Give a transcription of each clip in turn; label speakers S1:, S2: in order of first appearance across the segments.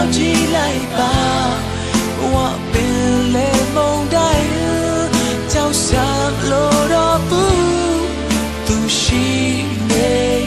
S1: 起来吧，我变了梦代，就像落到不都是你。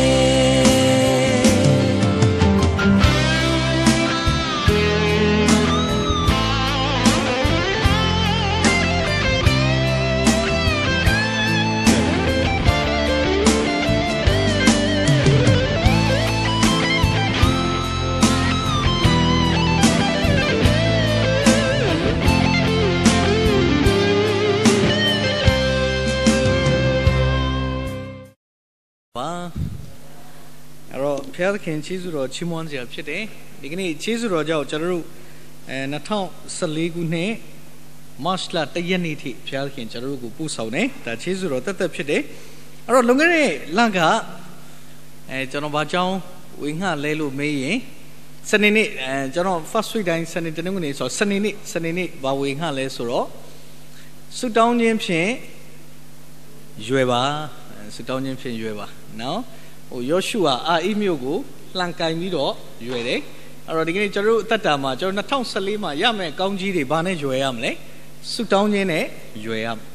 S2: ဖျားသခင်ကျေးဇူးတော်ချီးမွမ်းစရာဖြစ်တယ်ဒီကနေ့ကျေးဇူးတော်ကြောင့်ကျွန်တော်တို့2014ခုနှစ်မတ်လ1ရက်နေ့ထိဖျားသခင်ကျွန်တော်တို့ကိုပို့ဆောင်တယ်ဒါကျေးဇူးတော်တက်ဖြစ်တယ်အဲ့တော့လွန်ခဲ့တဲ့လကကျွန်တော်ဘာကြောင်းဝေငှလဲလို့မေးရင်စနေနေ့ကျွန်တော် first week တိုင်းစနေတနင်္ဂနွေဆိုစနေနေ့ဘာဝေငှလဲဆိုတော့ဆုတောင်းခြင်းဖြင့်ရွယ်ပါဆုတောင်းခြင်းဖြင့်ရွယ်ပါနော်ယောရှုဟာအာဣမြို့ကိုလှန်ကင်ပြီးတော့ရွယ်တယ်အဲ့တော့ဒီကနေ့ကျွန်တော်တို့အသက်တာမှာကျွန်တော်2014မှာရမယ့်ကောင်းကြီးတွေဘာနဲ့ရွယ်ရမလဲဆုတောင်းခြင်းနဲ့ရွယ်ရမယ်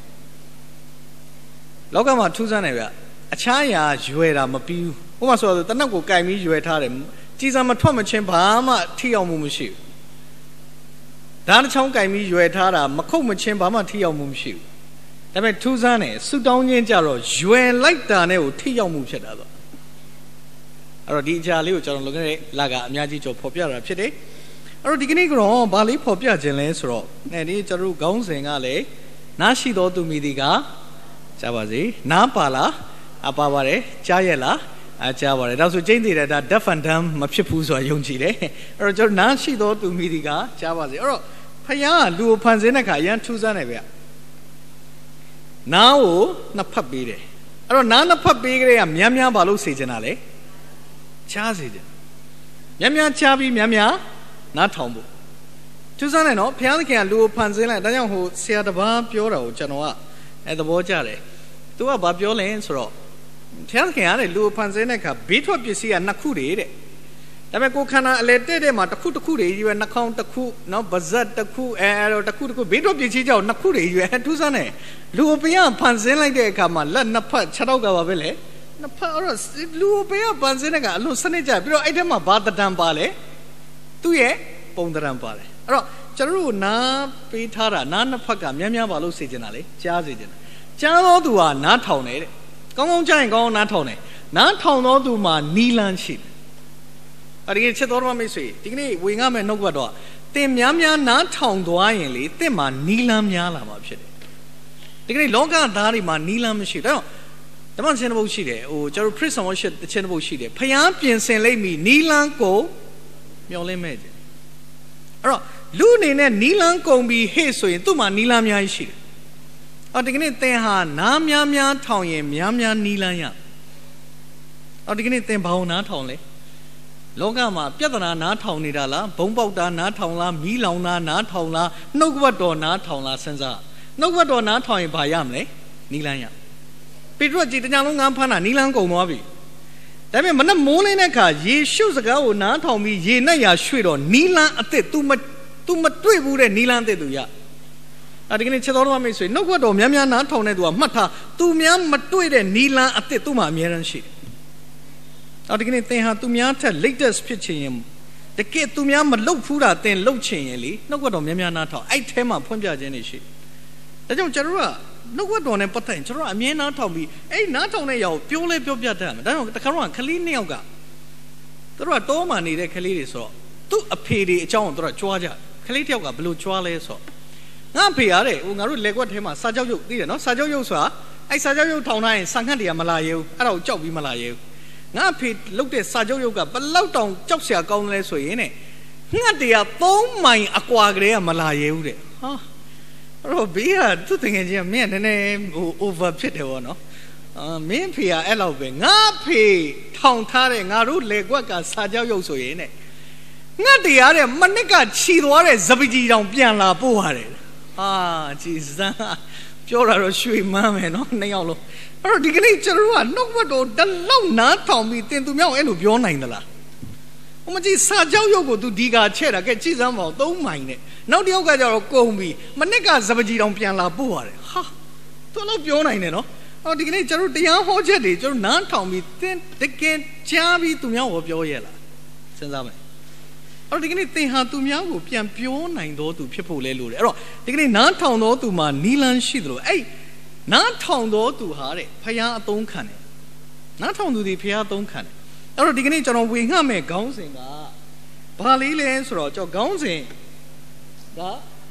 S2: လောကမှာထူးဆန်းတယ်ဗျအခြားအရာရွယ်တာမပြီးဘူးဥပမာဆိုတော့တနက်ကိုကင်ပြီးရွယ်ထားတယ်ကြီးစားမထွက်မချင်းဘာမှထိရောက်မှုမရှိဘူးဓာတ်ချောင်းကင်ပြီးရွယ်ထားတာမခုတ်မချင်းဘာမှထိရောက်မှုမရှိဘူးဒါပေမဲ့ထူးဆန်းတယ်ဆုတောင်းခြင်းကြတော့ရွယ်လိုက်တာနဲ့ကိုထိရောက်မှုဖြစ်တာဆိုအဲ့တော့ဒီအကြာလေးကိုကျွန်တော်လွန်ခဲ့တဲ့လကအများကြီးကြော်ဖော်ပြတာဖြစ်တယ်အဲ့တော့ဒီကနေ့ကတော့ဗာလေးဖော်ပြခြင်းလဲဆိုတော့ဒီကျွန်တော်တို့ခေါင်းစဉ်ကလည်းနားရှိတော်သူမိသည်ကကြားပါစေနားပါလားအပါပါတယ်ကြားရဲ့လားကြားပါတယ်ဒါဆိုကျင်းသေးတယ်ဒါ deaf and dumb မဖြစ်ဘူးဆိုတာယုံကြည်တယ်အဲ့တော့ကျွန်တော်နားရှိတော်သူမိသည်ကကြားပါစေအဲ့တော့ဖခင်ကလူကိုဖန်ဆင်းတဲ့ခါအရန်ထူးဆန်းတယ်ဗျနားကိုနှစ်ဖက်ပေးတယ်အဲ့တော့နားနှစ်ဖက်ပေးကြတဲ့ကများများဘာလို့စေချင်တာလဲချားစေတယ်များများချားပြီးများများနားထောင်ဖို့ထူးဆန်းတယ်နော်ဘုရားသခင်ကလူကိုဖန်ဆင်းလိုက်ဒါကြောင့်ဟိုဆရာတစ်ပါးပြောတာကိုကျွန်တော်ကသဘောကျတယ်သူကဘာပြောလဲဆိုတော့ဘုရားသခင်ကလေလူကိုဖန်ဆင်းတဲ့အခါဘေးထွက်ပစ္စည်းကနှစ်ခုတည်းတဲ့ဒါပေမဲ့ကိုခန္ဓာအလေတဲ့မှာတစ်ခုတစ်ခုတည်းကြီးပဲနှာခေါင်းတစ်ခုနော်ပါးစပ်တစ်ခုတော့တစ်ခုတစ်ခုဘေးထွက်ပစ္စည်းကြောင့်နှစ်ခုတည်းကြီးပဲထူးဆန်းတယ်လူကိုဘုရားဖန်ဆင်းလိုက်တဲ့အခါမှာလက်နှစ်ဖက်ခြေထောက်ကပါပဲလေနှစ်ဖက်အဲ့တော့လူကိုဘုရားဖန်ဆင်းတဲ့ကအလုံးစနစ်ကြပြီးတော့အဲ့ထဲမှာဘာတံပါလဲသူ့ရဲ့ပုံတံပါတယ်အဲ့တော့ကျွန်တော်တို့နားပေးထားတာနားနှစ်ဖက်ကများများပါလို့စေချင်တာလေကြားစေချင်တာကြားတော့သူကနားထောင်တယ်တဲ့ကောင်းကောင်းကြားရင်ကောင်းကောင်းနားထောင်တယ်နားထောင်တော့သူမှာနီလန်းရှိတယ်အဲ့ဒီချက်တော်မိတ်ဆွေဒီကနေ့ဝင်ငှမဲ့နှုတ်ဘတ်တော့တင်များများနားထောင်သွားရင်လေတင့်မှာနီလန်းများလာမှာဖြစ်တယ်ဒီကနေ့လောကသားတွေမှာနီလန်းမရှိဒါတော့ဓမ္မချင်းတစ်ပုဒ်ရှိတယ်ဟိုကျွန်တော် Praise and Worship တစ်ချင်းတစ်ပုဒ်ရှိတယ်ဖျားပြင်ဆင်လိုက်ပြီနီလန်းကိုမျောလင်းမဲ့တယ်အဲ့တော့လူအနေနဲ့နီလန်းကုန်ပြီးဟေ့ဆိုရင်သူ့မှာနီလန်းများရှိတယ်အော်ဒီကနေ့သင်ဟာနားများများထောင်ရင်များများနီလန်းရအော်ဒီကနေ့သင်ဘာလို့နားထောင်လဲလောကမှာပြဿနာနားထောင်နေတာလားဘုံပေါက်တာနားထောင်လားမီးလောင်တာနားထောင်လားနှုတ်ကပတ်တော်နားထောင်လားစဉ်းစားနှုတ်ကပတ်တော်နားထောင်ရင်ဘာရမလဲနီလန်းရပေတရုကြည်တညာလုံးငါးဖမ်းတာနီလန်းကုန်သွားပြီဒါပေမဲ့မနဲ့မိုးလင်းတဲ့အခါယေရှုစကားကိုနားထောင်ပြီးရေနဲ့ရာရွှေ့တော့နီလန်းအသစ် तू မတွေ့ဘူးတဲ့နီလန်းအသစ် तू ရဒီကနေ့ချက်တော်တော်မိတ်ဆွေနှုတ်ကပတ်တော်များများနားထောင်တဲ့သူကမှတ်ထား तू များမတွေ့တဲ့နီလန်းအသစ် သူ့မှာအမြဲတမ်းရှိတယ်ဒီကနေ့သင်ဟာသူများထက် latest ဖြစ်ချင်ရင်တကယ်သူများမလုတ်ဖူးတာသင်လုတ်ချင်ရင်လေနှုတ်ကပတ်တော်များများနားထောင်အဲ့ထဲမှာဖွင့်ပြခြင်းတွေရှိဒါကြောင့်ကျွန်တော်ကနှုတ်ကပတ်တော်နဲ့ပတ်သက်ရင်ကျွန်တော်အမြဲနားထောင်ပြီးအဲ့နားထောင်တဲ့ရောက်ပြောလဲပြောပြတတ်ရမယ်ဒါကြောင့်တခါတော့ကလေးနှစ်ယောက်ကသူတို့ကတောမှနေတဲ့ကလေးတွေဆိုတော့သူ့အဖေတွေအကြောင်းကိုသူတို့ကြွားကြကလေးတစ်ယောက်ကဘယ်လိုကြွားလဲဆိုတော့ငါဖေရတဲ့ဟိုငါတို့လက်ကွက်ထဲမှာစာကြောက်ရုပ်သိတယ်နော်စာကြောက်ရုပ်ဆိုတာအဲ့စာကြောက်ရုပ်ထောင်ထားရင်ဆန်ခတ်တွေကမလာရဲဘူးအဲ့ဒါကိုကြောက်ပြီးမလာရဲဘူးငါဖေလုတ်တဲ့စာကြောက်ရုပ်ကဘလောက်တောင်ကြောက်စရာကောင်းတယ်ဆိုရင်တဲ့ငှက်တွေက3မိုင်အကွာကလေးကမလာရဲဘူးတဲ့ဟာအဲ့တော့ဘေးကသူ့တငယ်ချင်းကမင်းကနည်းနည်းဟို over ဖြစ်တယ်ဗောနော်မင်းဖေကအဲ့လောက်ပဲငါဖေထောင်ထားတဲ့ငါတို့လက်ကွက်ကစာကြောက်ရုပ်ဆိုရင်တဲ့ငှက်တရားတဲ့မနစ်ကခြီသွားတဲ့ဇပကြီးတောင်ပြန်လာပို့ရတယ်ဟာကြည်စမ်းပြောတာတော့ရွှေမန်းမယ်နော်နှစ်ယောက်လုံးအဲ့တော့ဒီကနေ့ကျွန်တော်တို့ကနှုတ်ဘတ်တော်တလောက်နားထောင်ပြီးတင်သူမြောက်အဲ့လိုပြောနိုင်သလားဥမကြည့်စာကြောက်ရုပ်ကို तू ဒီကချက်တာကဲကြည်စမ်းပါအောင်3မိုင်နဲ့နောက်တစ်ယောက်ကကြတော့ကုန်ပြီမနစ်ကစပကြီးတောင်ပြန်လာပို့ရတယ်ဟာသူလည်းပြောနိုင်တယ်နော်အော်ဒီကနေ့ကျွန်တော်တရားဟောချက်တွေကျွန်တော်နားထောင်ပြီးသင်တကယ်ကြားပြီးသူများဟောပြောရဲ့လားစဉ်းစားမယ်အဲ့တော့ဒီကနေ့သင်ဟာသူများကိုပြန်ပြောနိုင်တော်သူဖြစ်ဖို့လဲလို့တယ်အဲ့တော့ဒီကနေ့နားထောင်တော်သူမှာနီလန်းရှိသလိုအဲ့နားထောင်တော်သူဟာတဲ့ဖယားအသုံးခံတယ်နားထောင်သူဒီဖယားအသုံးခံတယ်အဲ့တော့ဒီကနေ့ကျွန်တော်ဝေငှမဲ့ခေါင်းစဉ်ကဘာလေးလဲဆိုတော့ကျွန်တော်ခေါင်းစဉ်က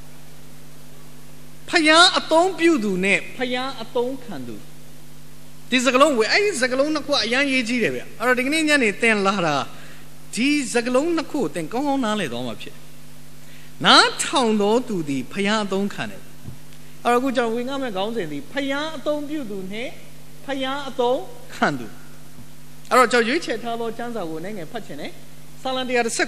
S2: ဖယားအသုံးပြုသူနဲ့ဖယားအသုံးခံသူဒီစကလုံးဝေအဲ့ဒီစကလုံးနှစ်ခုအရန်ရေးကြီးတယ်ဗျအဲ့တော့ဒီကနေ့ညနေသင်လာတာဒီစကလုံးနှစ်ခုသင်ကောင်းကောင်းနားလည်သွားမှာဖြစ်နားထောင်တော်သူဒီဖယားအသုံးခံတယ်အဲ့တော့အခုကျွန်တော်ဝေငှမဲ့ခေါင်းစဉ်ဒီဖယားအသုံးပြုသူနဲ့ဖယားအသုံးခံသူအဲ့တော့ကျွန်တော်ရွေးချယ်ထားသောကျမ်းစာကိုလည်းငယ်ဖတ်ချင်တယ်ဆာလံ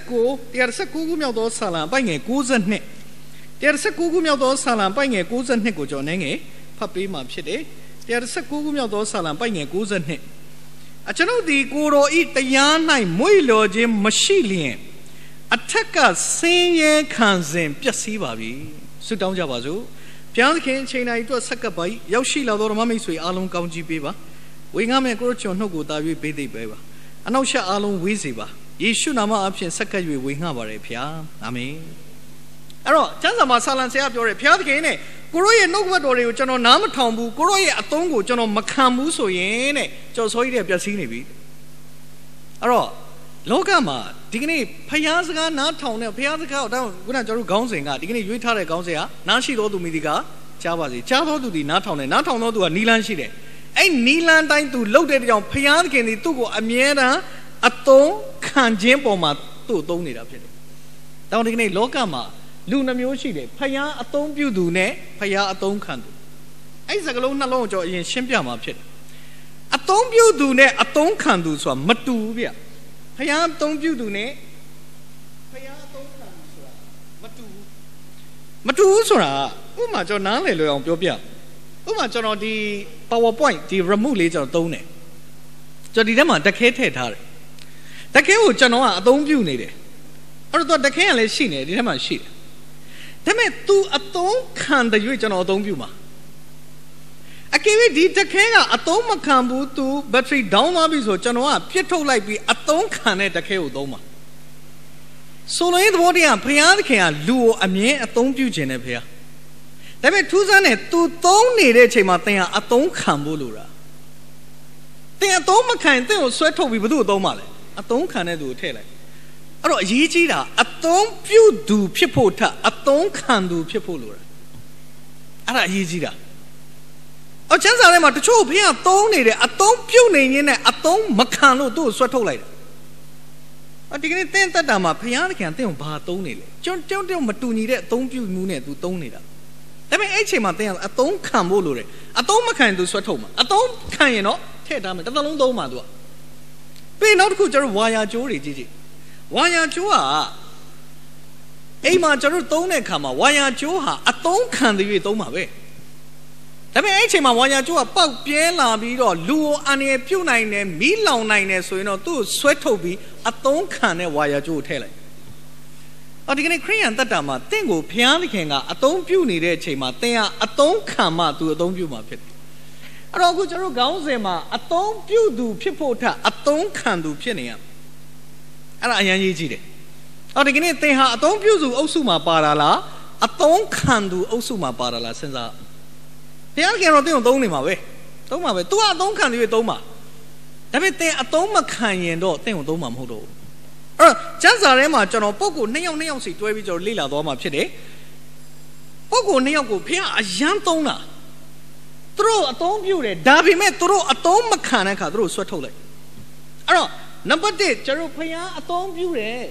S2: 119ခုမြောက်သောဆာလံအပိုင်ငယ်92 119ခုမြောက်သောဆာလံပိုက်ငယ်92ကိုကျွန်တော်ငယ်ဖတ်ပေးမှာဖြစ်တယ်119ခုမြောက်သောဆာလံပိုက်ငယ်92အကျွန်ုပ်ဒီကိုတော်ဤတရား၌မွေ့လျော်ခြင်းမရှိလျင်အထက်ကဆင်းရဲခံစဉ်ပျက်စီးပါပြီဆုတောင်းကြပါစို့ဘုရားသခင်အချိန်တိုင်းအတွက်ဆက်ကပ်ပါရောက်ရှိလာသောဓမ္မမိတ်ဆွေအားလုံးကောင်းချီးပေးပါဝေငှမဲ့ကိုရချွန်နှုတ်ကိုတာ၍ပေးသိပေးပါအနောက်ရှက်အားလုံးဝေးစေပါယေရှုနာမအဖင်ဆက်ကပ်၍ဝေငှပါရယ်ဖျားအာမင်အဲ့တော့ကျမ်းစာမှာဆာလံဆရာပြောတယ်ဘုရားသခင်နဲ့ကိုရောရဲ့နှုတ်ကပတ်တော်တွေကိုကျွန်တော်နားမထောင်ဘူးကိုရောရဲ့အသုံးကိုကျွန်တော်မခံဘူးဆိုရင်တဲ့ကျွန်တော်ဆိုရတဲ့ပျက်စီးနေပြီအဲ့တော့လောကမှာဒီကနေ့ဘုရားစကားနားထောင်တဲ့ဘုရားစကားတော့ခုနကျွန်တော်ခေါင်းစဉ်ကဒီကနေ့ရွေးထားတဲ့ခေါင်းစဉ်ကနားရှိတော်သူမိဒီကကြားပါစေကြားတော်သူဒီနားထောင်တယ်နားထောင်တော်သူကနီလန်းရှိတယ်အဲ့နီလန်းတိုင်းသူလှုပ်တဲ့ကြောင့်ဘုရားသခင်ဒီသူ့ကိုအမြဲတမ်းအသုံးခံခြင်းပေါ်မှာသူ့အသုံးနေတာဖြစ်တယ်တောင်းဒီကနေ့လောကမှာလူနှမျိုးရှိတယ်ဖယားအသုံးပြုသူနဲ့ဖယားအသုံးခံသူအဲ့စကလုံးနှလုံးကိုကျွန်တော်အရင်ရှင်းပြမှာဖြစ်တယ်အသုံးပြုသူနဲ့အသုံးခံသူဆိုတာမတူဘူးဗျဖယားအသုံးပြုသူနဲ့ဖယားအသုံးခံသူဆိုတာမတူဘူးဆိုတာဥပမာကျွန်တော်နားလည်လွယ်အောင်ပြောပြဥပမာကျွန်တော်ဒီ PowerPoint ဒီ remote လေးကျွန်တော်သုံးတယ်ကျွန်တော်ဒီထဲမှာတခဲထည့်ထားတယ်တခဲကိုကျွန်တော်ကအသုံးပြုနေတယ်အဲ့တော့တခဲကလည်းရှိနေတယ်ဒီထဲမှာရှိတယ်ဒါပေမဲ့ तू အသုံးခံတဲ့၍ကျွန်တော်အသုံးပြုမှာအကယ်၍ဒီတခဲကအသုံးမခံဘူး तू battery down သွားပြီဆိုကျွန်တော်ကပြစ်ထုတ်လိုက်ပြီးအသုံးခံတဲ့တခဲကိုသုံးမှာဆိုလိုရတဲ့သဘောတရားဘုရားသခင်ကလူကိုအမြဲအသုံးပြုခြင်းနဲ့ဘုရားဒါပေမဲ့ထူးဆန်းတဲ့ तू သုံးနေတဲ့အချိန်မှာသင်ကအသုံးခံဖို့လိုတာသင်အသုံးမခံသင်ကိုဆွဲထုတ်ပြီးဘယ်သူ့ကိုသုံးမှာလဲအသုံးခံတဲ့သူကိုထည့်လိုက်အဲ့တော့အရေးကြီးတာအသုံးပြုသူဖြစ်ဖို့ထက်အသုံးခံသူဖြစ်ဖို့လိုတာအဲ့ဒါအရေးကြီးတာအော်ကျမ်းစာထဲမှာတချို့ဘုရားသုံးနေတယ်အသုံးပြုနေရင်းနဲ့အသုံးမခံလို့သူ့ကိုဆွတ်ထုတ်လိုက်တာအဒီကနေ့တင်းတက်တာမှာဘုရားသခင်တင်းကိုဘာသုံးနေလဲကျွန်းမတူညီတဲ့အသုံးပြုမှုနဲ့သူသုံးနေတာဒါပေမဲ့အဲ့ချိန်မှာတင်းကအသုံးခံဖို့လိုတယ်အသုံးမခံရင်သူဆွတ်ထုတ်မှာအသုံးခံရင်တော့ထည့်ထားမယ်တစ်သလုံးသုံးမှာသူကပြီးနောက်တစ်ခုကျတော့ဝါယာကျိုးတွေကြည့်ဝါယာကျိုးဟာအိမ်မှာကျွန်တော်သုံးတဲ့အခါမှာဝါယာကျိုးဟာအသုံးခံတဲ့၍သုံးပါပဲဒါပေမဲ့အဲ့ချိန်မှာဝါယာကျိုးကပေါက်ပြဲလာပြီးတော့လူကိုအန္တရာယ်ပြုတ်နိုင်တယ်မီးလောင်နိုင်တယ်ဆိုရင်တော့သူ့ကိုဆွဲထုတ်ပြီးအသုံးခံတဲ့ဝါယာကျိုးကိုထည့်လိုက်အော်ဒီကနေ့ခရိယန်တတ်တာမှာတင့်ကိုဘုရားသခင်ကအသုံးပြုနေတဲ့အချိန်မှာတင်ကအသုံးခံမှသူအသုံးပြုမှာဖြစ်တယ်အဲ့တော့အခုကျွန်တော်ခေါင်းစဉ်မှာအသုံးပြုသူဖြစ်ဖို့ထက်အသုံးခံသူဖြစ်နေရအဲ့ဒါအရင်ရေးကြည့်တယ်အော်ဒီကနေ့သင်ဟာအသုံးပြုသူအုပ်စုမှာပါတာလားအသုံးခံသူအုပ်စုမှာပါတာလားစဉ်းစားဘုရားကတော့သင်ကိုသုံးနေမှာပဲသုံးမှာပဲ तू ကအသုံးခံသူတွေသုံးမှာဒါပေမဲ့သင်အသုံးမခံရင်တော့သင်ကိုသုံးမှာမဟုတ်တော့ဘူးအဲ့တော့ကျမ်းစာထဲမှာကျွန်တော်ပုဂ္ဂိုလ်2ယောက်စီတွဲပြီးကျွန်တော်လေ့လာသွားမှာဖြစ်တယ်ပုဂ္ဂိုလ်2ယောက်ကိုဘုရားအယံသုံးတာသူတို့အသုံးပြုတယ်ဒါပေမဲ့သူတို့အသုံးမခံတဲ့အခါသူတို့ဆွတ်ထုတ်လိုက်အဲ့တော့နံပါတ်1ကျွန်တော်ဘုရားအသုံးပြုတယ်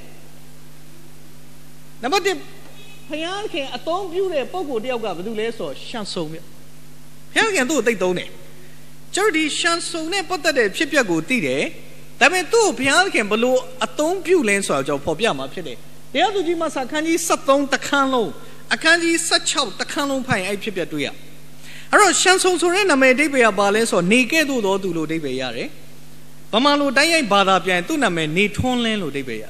S2: နံပါတ်1ဘုရားခင်အသုံးပြုတဲ့ပုဂ္ဂိုလ်တယောက်ကဘာလို့လဲဆိုတော့ရှံဆုံမြတ်ဘုရားခင်သူ့ကိုသိသုံးတယ်ကျွန်တော်ဒီရှံဆုံနဲ့ပတ်သက်တဲ့ဖြစ်ပျက်ကိုသိတယ်ဒါပေမဲ့သူ့ကိုဘုရားခင်ဘလို့အသုံးပြုလဲဆိုတော့ကျွန်တော်ဖော်ပြမှာဖြစ်တယ်တရားသူကြီးမဆာခန်းကြီး73တခန်းလုံးအခန်းကြီး16တခန်းလုံးဖိုင်အဲ့ဖြစ်ပျက်တွေ့ရအဲ့တော့ရှံဆုံဆိုတဲ့နာမည်အဓိပ္ပာယ်ကဘာလဲဆိုတော့နေကဲ့သို့သောသူလို့အဓိပ္ပာယ်ရတယ်ဗမာလိုတိုင်းရိုက်ဘာသာပြန်သူ့နာမည်နေထွန်းလင်းလို့အဓိပ္ပာယ်ရ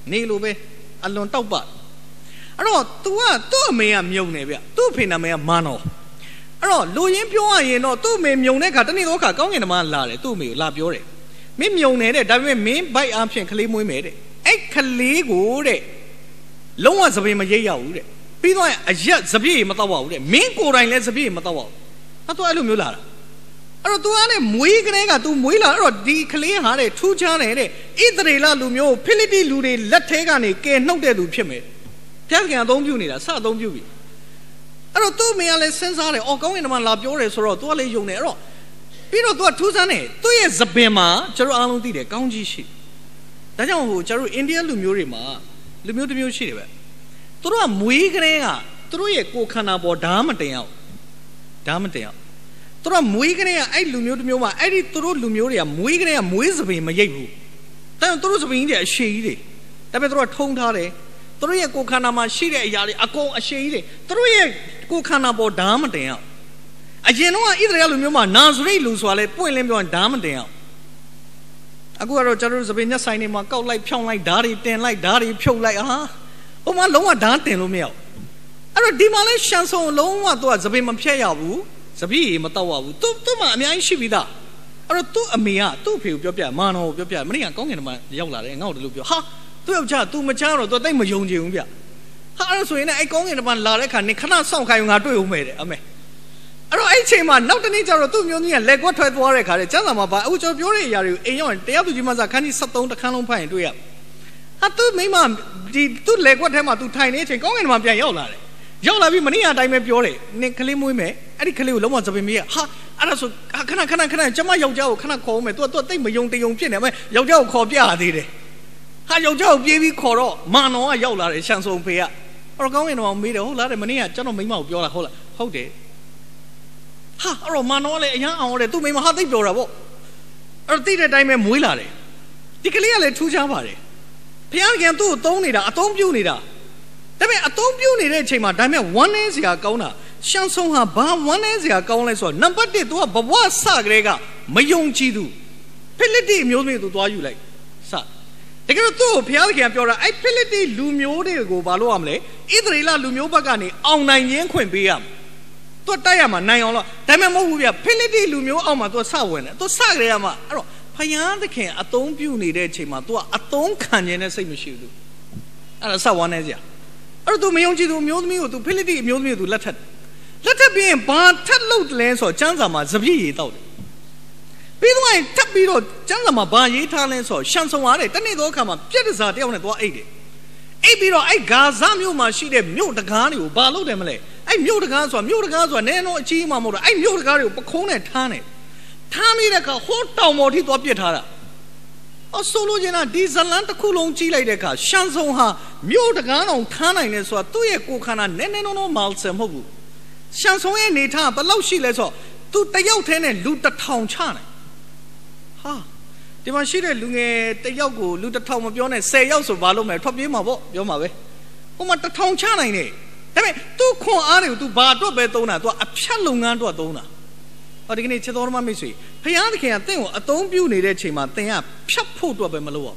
S2: နေလိုပဲအလွန်တောက်ပအဲ့တော့ तू ကသူ့အမေကမြုံနေဗျသူ့ဖေနာမည်ကမန်တော်အဲ့တော့လူရင်းပြောရရင်တော့သူ့အမေမြုံတဲ့ခါတနေ့တော့ခါကောင်းကင်သမားလာတယ်သူ့အမေကိုလာပြောတယ်မင်းမြုံနေတဲ့ဒါပေမဲ့မင်းဘိုက်အားဖြင့်ကလေးမွေးမယ်တဲ့အဲ့ကလေးကိုတဲ့လုံးဝစပင်မရိပ်ရဘူးတဲ့ပြီးတော့အရက်စပြည့်မတော့ပါဘူးတဲ့မင်းကိုယ်တိုင်လည်းစပြည့်မတော့ပါဘူးဟာ तू အဲ့လိုမျိုးလာတာအဲ့တော့ तू ကလည်းမွေးကလေးက तू မွေးလာအဲ့တော့ဒီကလေးဟာတဲ့ထူးခြားတယ်တဲ့ဣသရေလလူမျိုးဖိလိတိလူတွေလက်ထဲကနေကယ်နှုတ်တဲ့သူဖြစ်မယ်ဘုရားကအသုံးပြုနေတာစအသုံးပြုပြီအဲ့တော့သူ့မိကလည်းစဉ်းစားတယ်အော်ကောင်းကင်တမန်လာပြောတယ်ဆိုတော့ तू ကလည်းယုံတယ်အဲ့တော့ပြီးတော့ तू ကထူးဆန်းတယ်သူ့ရဲ့စပင်မှာကျွန်တော်အားလုံးသိတယ်ကောင်းကြီးရှိဒါကြောင့်ကျွန်တော်အိန္ဒိယလူမျိုးတွေမှာလူမျိုးတစ်မျိုးရှိတယ်ပဲသူတို့ကမွေးကလေးကသူတို့ရဲ့ကိုယ်ခန္ဓာပေါ်ဓာမတင်အောင်သူတို့မွေးကလေးကအဲ့လူမျိုးတစ်မျိုးမှာအဲ့ဒီသူတို့လူမျိုးတွေကမွေးကလေးကမွေးစပင်မရိပ်ဘူးဒါကြောင့်သူတို့စပင်ကြီးတွေအရှည်ကြီးတွေဒါပေမဲ့သူတို့ကထုံထားတယ်သူတို့ရဲ့ကိုယ်ခန္ဓာမှာရှိတဲ့အရာတွေအကုန်အရှည်ကြီးတွေသူတို့ရဲ့ကိုယ်ခန္ဓာပေါ်ဓာမတင်အောင်အရင်တော့ဣသရေလလူမျိုးမှာနာဇရိတ်လူဆိုတာလေပွင့်လင်းပြောရင်ဓာမတင်အောင်အခုကတော့ကျွန်တော်တို့စပင်ညက်ဆိုင်တွေမှာကောက်လိုက်ဖြောင်းလိုက်ဓာတွေတင်လိုက်ဓာတွေဖြုတ်လိုက်ဟာဟိုမှာလုံးဝဓာတင်လို့မရဘူးအဲ့တော့ဒီမှာလဲရှန်ဆုံလုံးဝသူကစပင်မဖြတ်ရဘူးစပီးမတော့ရဘူးသူ့မှာအများကြီးရှိပြီးသားအဲ့တော့သူ့အမေကသူ့အဖေကိုပြောပြမာနော်ကိုပြောပြမနေ့ကကောင်းကင်တမန်ရောက်လာတယ်ငါ့ကိုတလို့ပြောဟာသူ့ယောက်ျား तू မချမ်းတော့ तू တိတ်မယုံကြည်ဘူးဗျဟာအဲ့ဆိုရင်လည်းအဲ့ကောင်းကင်တမန်လာတဲ့ခါနေခဏစောင့်ခိုင်းငါတွေ့ဦးမယ်တဲ့အမေအဲ့တော့အဲ့ချိန်မှာနောက်တနေ့ကျတော့သူ့မျိုးကြီးကလက်ကွက်ထွက်သွားတဲ့ခါကျန်းစာမှာပါအခုကျွန်တော်ပြောတဲ့အရာတွေကိုအိမ်ရောက်ရင်တရားသူကြီးမဆာခန်းကြီး73တခန်းလုံးဖတ်ရင်တွေ့ရဟာသူ့မိမဒီသူ့လက်ကွက်ထဲမှာ तू ထိုင်နေချိန်ကောင်းကင်တမန်ပြန်ရောက်လာတယ်ရောက်လာပြီးမနေ့ကအတိုင်းပဲပြောတယ်နင်ကလေးမွေးမယ်အဲ့ဒီကလေးကိုလုံးဝစပင်မေးရဟာအဲ့ဒါဆိုခဏကျမယောက်ျားကိုခဏခေါ်မယ် तू တိတ်မယုံတယုံဖြစ်နေမယ်ယောက်ျားကိုခေါ်ပြရသေးတယ်ဟာယောက်ျားကိုပြေးပြီးခေါ်တော့မာနော်ကရောက်လာတယ်ရှန်ဆုံဖေကအဲ့တော့ကောင်းကင်တမန်မေးတယ်ဟုတ်လားတဲ့မနေ့ကကျွန်တော်မိမကိုပြောလာဟုတ်လားဟုတ်တယ်ဟာအဲ့တော့မာနော်ကလည်းအရန်အောင်တယ်သူ့မိမဟာသိပ်ပြောတာပေါ့အဲ့တော့သိတဲ့အတိုင်းပဲမွေးလာတယ်ဒီကလေးကလည်းထူးခြားပါတယ်ဘုရားကသူ့ကိုသုံးနေတာအသုံးပြုနေတာဒါပေမဲ့အသုံးပြုနေတဲ့အချိန်မှာဒါပေမဲ့ဝမ်းနည်းစရာကောင်းတာရှန်ဆုံဟာဘာဝမ်းနည်းစရာကောင်းလဲဆိုတော့နံပါတ်1 तू ကဘဝစကလေးကမယုံကြည်သူဖိလိတိမျိုးသမီး तू သွားယူလိုက်စတကယ်တော့သူ့ကိုဘုရားသခင်ပြောတာအဲ့ဖိလိတိလူမျိုးတွေကိုဘာလို့ရမလဲဣသရေလလူမျိုးဘက်ကနေအောင်နိုင်ရင်းခွင့်ပေးရမှာသူတိုက်ရမှာနိုင်အောင်လို့ဒါပေမဲ့မဟုတ်ဘူးဗျဖိလိတိလူမျိုးအောက်မှာ तू စဝင်တယ် तू စကလေးကမှအဲ့တော့ဘုရားသခင်အသုံးပြုနေတဲ့အချိန်မှာ तू ကအသုံးခံခြင်းနဲ့စိတ်မရှိဘူးအဲ့ဒါစဝမ်းနေစရာအဲ့တော့ तू မယုံကြည်သူမျိုးသမီးကို तू ဖိလိတိမျိုးသမီးကို तू လက်ထပ်ပြီးရင်ဘာထပ်လုပ်တယ်လဲဆိုတော့ကျမ်းစာမှာစပြည့်ရည်တောက်တယ်ပြီးတော့ထပ်ပြီးတော့ကျမ်းစာမှာဘာရေးထားလဲဆိုတော့ရှန်ဆုံရတယ်တနေ့တော့အခါမှာပြက်တစားတယောက်နဲ့သွားအိတ်တယ်အိတ်ပြီးတော့အဲ့ဂါဇမြို့မှာရှိတဲ့မြို့တကားတွေကိုဘာလုပ်တယ်မလဲအဲ့မြို့တကားဆိုတာနည်းနည်းအကြီးမှမဟုတ်တော့အဲ့မြို့တကားတွေကိုပခုံးနဲ့ထားပြီးတဲ့အခါဟိုးတောင်ပေါ်ထိသွားပြစ်ထားတာဆိုလိုချင်တာဒီဇလန်တစ်ခုလုံးကြီးလိုက်တဲ့အခါရှန်ဆုံဟာမြို့တကားအောင်ထားနိုင်တယ်ဆိုတာသူ့ရဲ့ကိုယ်ခန္ဓာနည်းနည်းတော့မာလ်ဆယ်မဟုတ်ဘူးရှန်ဆုံရဲ့နေထားဘယ်လောက်ရှိလဲဆိုတော့သူတယောက်တည်းနဲ့လူ1000ချနိုင်ဟာဒီမှာရှိတဲ့လူငယ်တယောက်ကိုလူ1000မပြောနဲ့10ယောက်ဆိုဘာလုပ်မလဲထွက်ပြေးမှာပေါ့ပြောမှာပဲဟိုမှာ1000ချနိုင်တယ်ဒါပေမဲ့သူ့ခွန်အားတွေကို तू ဘာအတွက်ပဲသုံးတာ तू အဖြတ်လုပ်ငန်းအတွက်သုံးတာဟောဒီကနေ့ချစ်တော်မမိတ်ဆွေဘုရားသခင်ကတင့်ကိုအသုံးပြုနေတဲ့အချိန်မှာသင်ကဖြတ်ဖို့အတွက်ပဲမလုပ်ရဘူး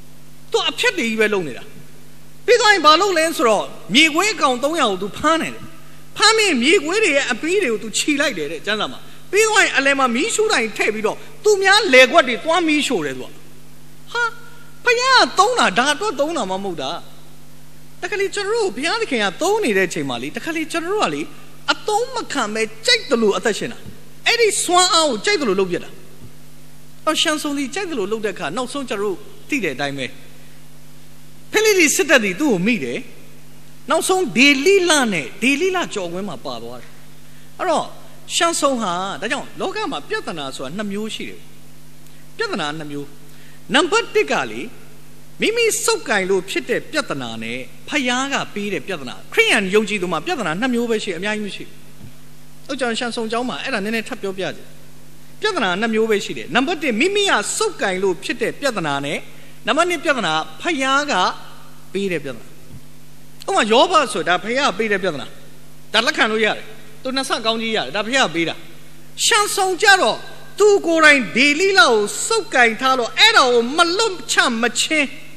S2: तू အဖြတ်တွေကြီးပဲလုပ်နေတာပြီးတော့ဘာလုပ်လဲဆိုတော့မြေခွေးအကောင်300ကို तू ဖမ်းနေတယ်ဖမ်းပြီးမြေခွေးတွေရဲ့အပီးတွေကို तू ခြိလိုက်တယ်တဲ့ကျမ်းစာမှာပြီးတော့အလဲမှာမီးရှို့တိုင်းထည့်ပြီးတော့သူများလေခွက်တွေသွားမီးရှို့တယ် तू ဟာဘုရားကသုံးတာဒါအတွက်သုံးတာမှမဟုတ်တာတခါလေကျွန်တော်တို့ဘုရားသခင်ကသုံးနေတဲ့အချိန်မှာလေတခါလေကျွန်တော်တို့ကလေအသုံးမခံပဲကြိုက်တယ်လို့အသက်ရှင်တာအဲ့ဒီစွမ်းအားကိုကြိုက်တယ်လို့လုပ်ပြတာရှန်ဆုံဒီကြိုက်တယ်လို့လုပ်တဲ့အခါနောက်ဆုံးကျွန်တော်တို့သိတဲ့အတိုင်းပဲဖိလိတိစစ်တပ်တွေသူ့ကိုမိတယ်နောက်ဆုံးဒေလိလကြော်ကွင်းမှာပါသွားတယ်အဲ့တော့ရှန်ဆုံဟာဒါကြောင့်လောကမှာပြဿနာဆိုတာ2မျိုးရှိတယ်ပြဿနာ2မျိုးနံပါတ်1ကလေမိမိစုပ်ကင်လို့ဖြစ်တဲ့ပြဿနာနဲ့ဖယားကပေးတဲ့ပြဿနာခရိယန်ယုံကြည်သူမှာပြဿနာ2မျိုးပဲရှိအများကြီးမရှိဘူးဥကြောင့်ရှန်ဆုံကျောင်းမှာအဲ့ဒါနည်းနည်းထပ်ပြောပြကြပြဿနာ2မျိုးပဲရှိတယ်နံပါတ်1မိမိကစုပ်ကင်လို့ဖြစ်တဲ့ပြဿနာနဲ့နံပါတ်2ပြဿနာဖယားကပေးတဲ့ပြဿနာဥပမာယောဘဆိုတာဖယားပေးတဲ့ပြဿနာဒါလက်ခံလို့ရတယ်သူနှစ်ဆကောင်းကြီးရတယ်ဒါဖယားပေးတာရှန်ဆုံကြတော့သူကိုယ်တိုင်ဒေလိလကိုစုပ်ကင်ထားလို့အဲ့ဒါကိုမလွတ်ချမချင်း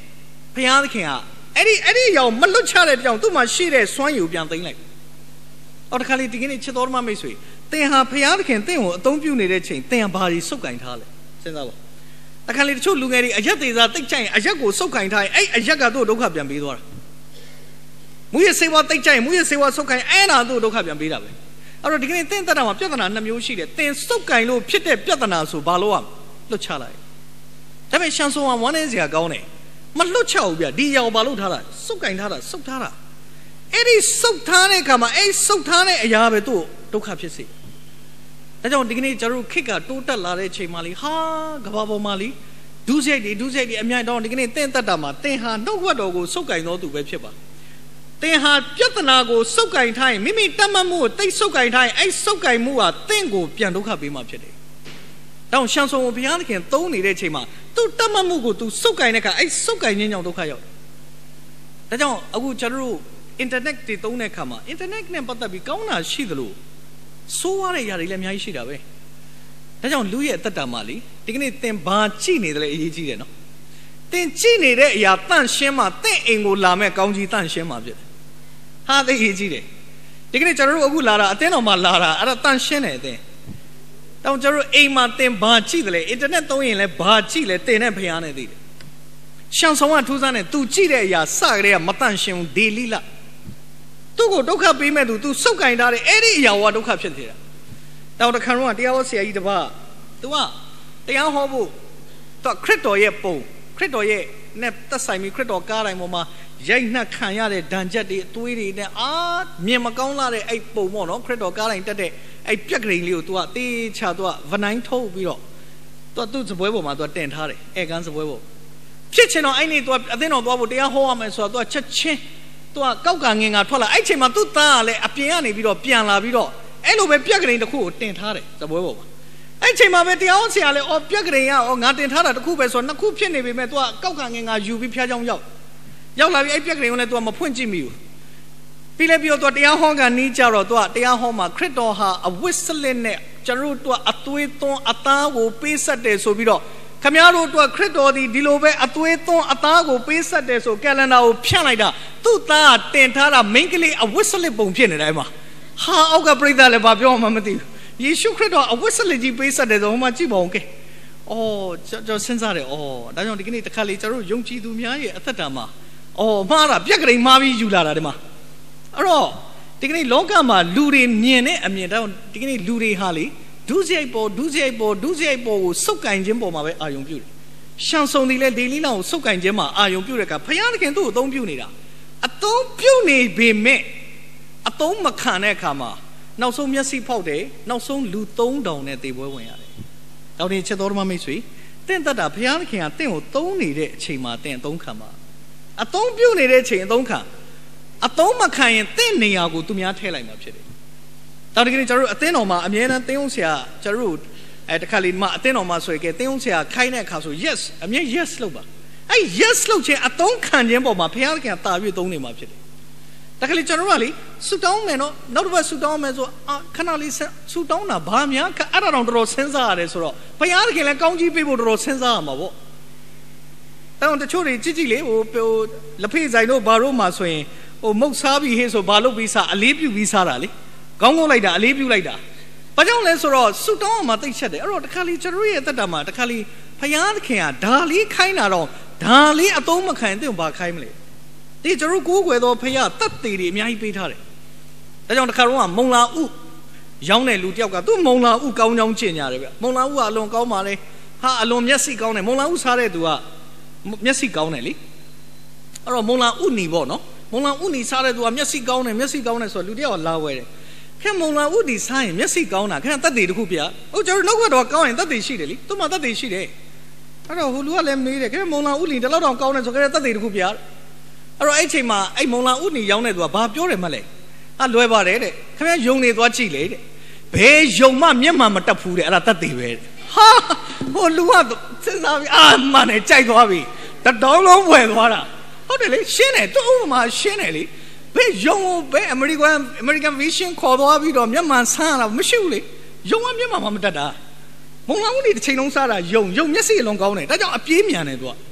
S2: ဖယားသခင်ကအဲ့ဒီအရာမလွတ်ချတဲ့ကြောင့်သူ့မှာရှိတဲ့စွမ်းရည်ပြန်သိမ်းလိုက်အော်တခါလေဒီကနေ့ချစ်တော်ဓမ္မမိတ်ဆွေသင်ဟာဖယားသခင်သင်ကိုအသုံးပြုနေတဲ့ချိန်သင်ဟာဘာတွေစုပ်ကင်ထားလဲစဉ်းစားပါတခါလေတချို့လူငယ်တွေအရက်သေးစားတိတ်ကြိုက်ရင်အရက်ကိုစုပ်ကင်ထားရင်အဲ့အရက်ကသူ့ဒုက္ခပြန်ပေးသွားတာမူရစေဝါတိတ်ကြိုက်မူရစေဝါစုပ်ကင်အဲ့ဒါသူ့ဒုက္ခပြန်ပေးတာပဲအဲ့တော့ဒီကနေ့သင်တတ်တာမှာပြဿနာ2မျိုးရှိတယ်သင်စုပ်ကင်လို့ဖြစ်တဲ့ပြဿနာဆိုဘာလို့လွတ်ချလိုက်ဒါပေမဲ့ရှန်ဆိုဝါဝမ်းနေစရာကောင်းတယ်မလွတ်ချဘူးဗျဒီရောင်ဘာလို့ထားတာစုပ်ကင်ထားတာစုပ်ထားတာအဲ့ဒီစုပ်ထားတဲ့အခါမှာအဲ့စုပ်ထားတဲ့အရာပဲသူ့ဒုက္ခဖြစ်စေဒါကြောင့်ဒီကနေ့ကျွန်တော်ခစ်ကတိုးတက်လာတဲ့အချိန်မှလေဟာကဘာပေါ်မှာလေဒုစရိုက်တွေအများတော့ဒီကနေ့သင်တတ်တာမှာသင်ဟာနှုတ်ဝတ်တော်ကိုစုပ်ကင်တော်သူပဲဖြစ်ပါသင်ဟာပြဿနာကိုစုပ်ကင်ထားရင်မိမိတတ်မှတ်မှုကိုတိတ်စုပ်ကင်ထားရင်အဲ့စုပ်ကင်မှုဟာသင်ကိုပြန်ဒုက္ခပေးမှဖြစ်တယ်။တောင်ရှန်ဆုံဘုရားသခင်သုံးနေတဲ့အချိန်မှာသူတတ်မှတ်မှုကိုသူစုပ်ကင်တဲ့အခါအဲ့စုပ်ကင်ခြင်းကြောင့်ဒုက္ခရောက်တယ်။ဒါကြောင့်အခုကျွန်တော်တို့ internet တွေသုံးတဲ့အခါမှာ internet နဲ့ပတ်သက်ပြီးကောင်းတာရှိသလိုဆိုးရတဲ့ຢာတွေလည်းအများကြီးရှိတာပဲ။ဒါကြောင့်လူရဲ့အသက်တာမှာလေဒီကနေ့သင်ဘာကြည့်နေတယ်လဲအရေးကြီးတယ်နော်။သင်ကြည့်နေတဲ့အရာတန့်ရှင်းမှသင်အိမ်ကိုလာမဲ့ကောင်းကြီးတန့်ရှင်းမှဖြစ်တယ်။ဟာသိရေးကြီးတယ်ဒီကနေ့ကျွန်တော်တို့အခုလာတာအသင်းတော်မှာလာတာအဲ့ဒါတန်ရှင်းတယ်အသင်းတောင်ကျွန်တော်တို့အိမ်မှာသင်ဘာကြည့်တယ်လဲအင်တာနက်သုံးရင်လည်းဘာကြည့်လဲသင်နဲ့ဖျားနေသေးတယ်ရှန်ဆောင်ကထူးဆန်းတယ်သူကြည့်တဲ့အရာစကလေးကမတန့်ရှင်းဘူးဒေလီလာသူ့ကိုဒုက္ခပေးမဲ့သူစုပ်ကင်ထားတဲ့အဲ့ဒီအရာကဒုက္ခဖြစ်နေတာတောင်တခါတော့တရားဟောဆရာကြီးတစ်ပါးသူကတရားဟောဖို့သူခရစ်တော်ရဲ့ပုံခရစ်တော်ရဲ့နဲ့သက်ဆိုင်ပြီးခရစ်တော်ကားတိုင်းပေါ်မှာရိုက်နှက်ခံရတဲ့ဒဏ်ချက်တွေအသွေးတွေနဲ့မြင်မကောင်းလာတဲ့အဲ့ပုံပေါ့နော်ခရစ်တော်ကားတိုင်းတက်တဲ့အဲ့ပြက်ကလေးလေးကို तू ကတေးချ तू ကဗနိုင်ထုတ်ပြီးတော့ तू သူ့စပွဲပေါ်မှာ तू တင်ထားတယ်ဧကန်စပွဲပေါ်ဖြစ်ချင်တော့အဲ့နေ့ तू အသင်းတော်သွားဖို့တရားဟောရမယ်ဆိုတော့ तू ချက်ချင်း तू ကကောက်ကငင်ကထွက်လာအဲ့ချိန်မှာ तू သားကလည်းအပြင်ကနေပြီးတော့ပြန်လာပြီးတော့အဲ့လိုပဲပြက်ကလေးတစ်ခုကိုတင်ထားတယ်စပွဲပေါ်မှာအဲ့ချိန်မှာပဲတရားဟောဆရာလည်းပြက်ကလေးကငါတင်ထားတာတစ်ခုပဲဆိုတော့နှစ်ခုဖြစ်နေပေမဲ့ तू ကကောက်ကငင်ကယူပြီးဖျားချောင်းရောက်လာပြီးအဲ့ပြက်ကလေးကိုလည်း तू မဖွင့်ကြည့်မိဘူးပြီးလည်းပြီးတော့ तू တရားဟောကနီးကြတော့ तू တရားဟောမှာခရစ်တော်ဟာအဝတ်စလစ်နဲ့ကျွန်တော်တို့ तू အသွေးသွန်းအသားကိုပေးဆက်တယ်ဆိုပြီးတော့ခမည်းတော် तू ခရစ်တော်ဒီလိုပဲအသွေးသွန်းအသားကိုပေးဆက်တယ်ဆိုကယ်လန်ဒါကိုဖြန့်လိုက်တာသူ့သားကတင်ထားတာမိန်းကလေးအဝတ်စလစ်ပုံဖြစ်နေတယ်မှာဟာအောက်ကပြိဿလည်းဘာပြောမှမသိဘူးယေရှုခရစ်တော်အဝတ်စလစ်ကြီးပေးဆက်တယ်ဆိုဟိုမှာကြည့်ပါဦးကဲကျွန်တော်စဉ်းစားတယ်ဒါကြောင့်ဒီကနေ့တစ်ခါလေကျွန်တော်ယုံကြည်သူများရဲ့အသက်တာမှာမှားတာပြက်ကလေးမှားပြီးယူလာတာဒီမှာအဲ့တော့ဒီကနေ့လောကမှာလူတွေမြင်တဲ့အမြင်တောင်ဒီကနေ့လူတွေဟာလေဒုစရိုက်ပေါ်ကိုစုပ်ကင်ခြင်းပေါ်မှာပဲအာယုံပြုတယ်ရှန်ဆုံဒီလေဒေလီလောင်ကိုစုပ်ကင်ခြင်းမှာအာယုံပြုတဲ့အခါဘုရားသခင်သူ့ကိုအသုံးပြုနေတာအသုံးပြုနေပေမဲ့အသုံးမခံတဲ့အခါမှာနောက်ဆုံးမျက်စိဖောက်တယ်နောက်ဆုံးလူ3000နဲ့သေပွဲဝင်ရတယ်တောင်းတင်ချက်တော်ဓမ္မမိတ်ဆွေတင့်တတ်တာဘုရားသခင်ကတင့်ကိုသုံးနေတဲ့အချိန်မှာတင့်အသုံးခံပါအသုံးပြုနေတဲ့အချိန်အသုံးခံအသုံးမခံရင်တင့်နေရာကိုသူများထည့်လိုက်မှာဖြစ်တယ်တောင်းတကယ်ကျွန်တော်တို့အသင်းတော်မှာအမြဲတမ်းသင်းအောင်ဆရာကျွန်တော်တို့တခါလေးမှအသင်းတော်မှာဆိုရင်ကဲသင်းအောင်ဆရာခိုင်းတဲ့အခါဆို yes အမြဲ yes လုပ်ပါအဲ့ yes လုပ်ခြင်းအသုံးခံခြင်းပေါ်မှာဘုရားသခင်တာပြီးသုံးနေမှာဖြစ်တယ်တခါလေးကျွန်တော်တို့ကလေဆူတောင်းမယ်နော်နောက်တစ်ပတ်ဆူတောင်းမယ်ဆိုခဏလေးဆူတောင်းတာဘာများအဲ့ဒါတော့တော်တော်စဉ်းစားရတယ်ဆိုတော့ဘုရားသခင်လည်းကောင်းကြီးပေးဖို့တော်တော်စဉ်းစားရမှာပေါ့တောင်းတချို့တွေကြည့်လေဟိုလက်ဖေးဆိုင်တို့ဘာလို့မှဆိုရင်ဟိုမုတ်စားပြီးဟေးဆိုဘာလို့ပြီးစားအလေးပြုပြီးစားတာလေကောင်းလိုက်တာအလေးပြုလိုက်တာဘာကြောင့်လဲဆိုတော့ဆူတောင်းမှတိတ်ချက်တယ်အဲ့တော့တခါလေးကျွန်တော်ရဲ့အသက်တာမှာတခါလေးဘုရားသခင်ကဒါလေးခိုင်းတာတော့ဒါလေးအသုံးမခံတဲ့ဘာခိုင်းမလဲဒီကျွန်တော်ကိုးကွယ်သောဘုရားတတ်သေးတွေအများကြီးပေးထားတယ်ဒါကြောင့်တခါတော့မုံလာဥရောင်းတဲ့လူတယောက်ကသူ့မုံလာဥကောင်းကောင်းကျင့်ကြတယ်ဗျမုံလာဥကအလွန်ကောင်းပါလေဟာအလွန်မျက်စိကောင်းတယ်မုံလာဥစားတဲ့သူကမျက်စိကောင်းတယ်လေအဲ့တော့မုံလာဥနီပေါ့နော်မုံလာဥနီစားတဲ့သူကမျက်စိကောင်းတယ်ဆိုတော့လူတယောက်ကလာဝဲတယ်ခင်မုံလာဥဒီစားရင်မျက်စိကောင်းတာခင်တတ်သေးတခုပြဟုတ်ကျွန်တော်နောက်ကတော့ကောင်းရင်တတ်သေးရှိတယ်လေသူ့မှာတတ်သေးရှိတယ်အဲ့တော့ဟိုလူကလည်းမေးတယ်ခင်မုံလာဥလီတလောက်တောင်ကောင်းတယ်ဆိုကြတဲ့တတ်သေးတခုပြအဲ့တော့အဲ့ချိန်မှာအဲ့မုံလာဥနီရောင်းတဲ့သူကဘာပြောတယ်မလဲလွယ်ပါတယ်တဲ့ခင်ဗျယုံနေသွားကြည့်လေတဲ့ဘယ်ယုံမှမျက်မှန်မတက်ဘူးတဲ့အဲ့ဒါတတ်သေးပဲဟာဟိုလူကစဉ်းစားပြီးမှန်တယ်ကြိုက်သွားပြီတတောင်းလုံးဝယ်သွားတာဟုတ်တယ်လေရှင်းတယ်သူ့ဥပမာရှင်းတယ်လေဘယ်ယုံဘယ်အမေရိကန်ဗီရှင်ခေါ်သွားပြီးတော့မျက်မှန်ဆန်းလာမရှိဘူးလေယုံကမျက်မှန်မှမတက်တာမုံလာဦးနေတစ်ချိန်လုံးစားတာယုံမျက်စိအလုံးကောင်းတယ်ဒါကြောင့်အပြေးမြန်တယ်သူက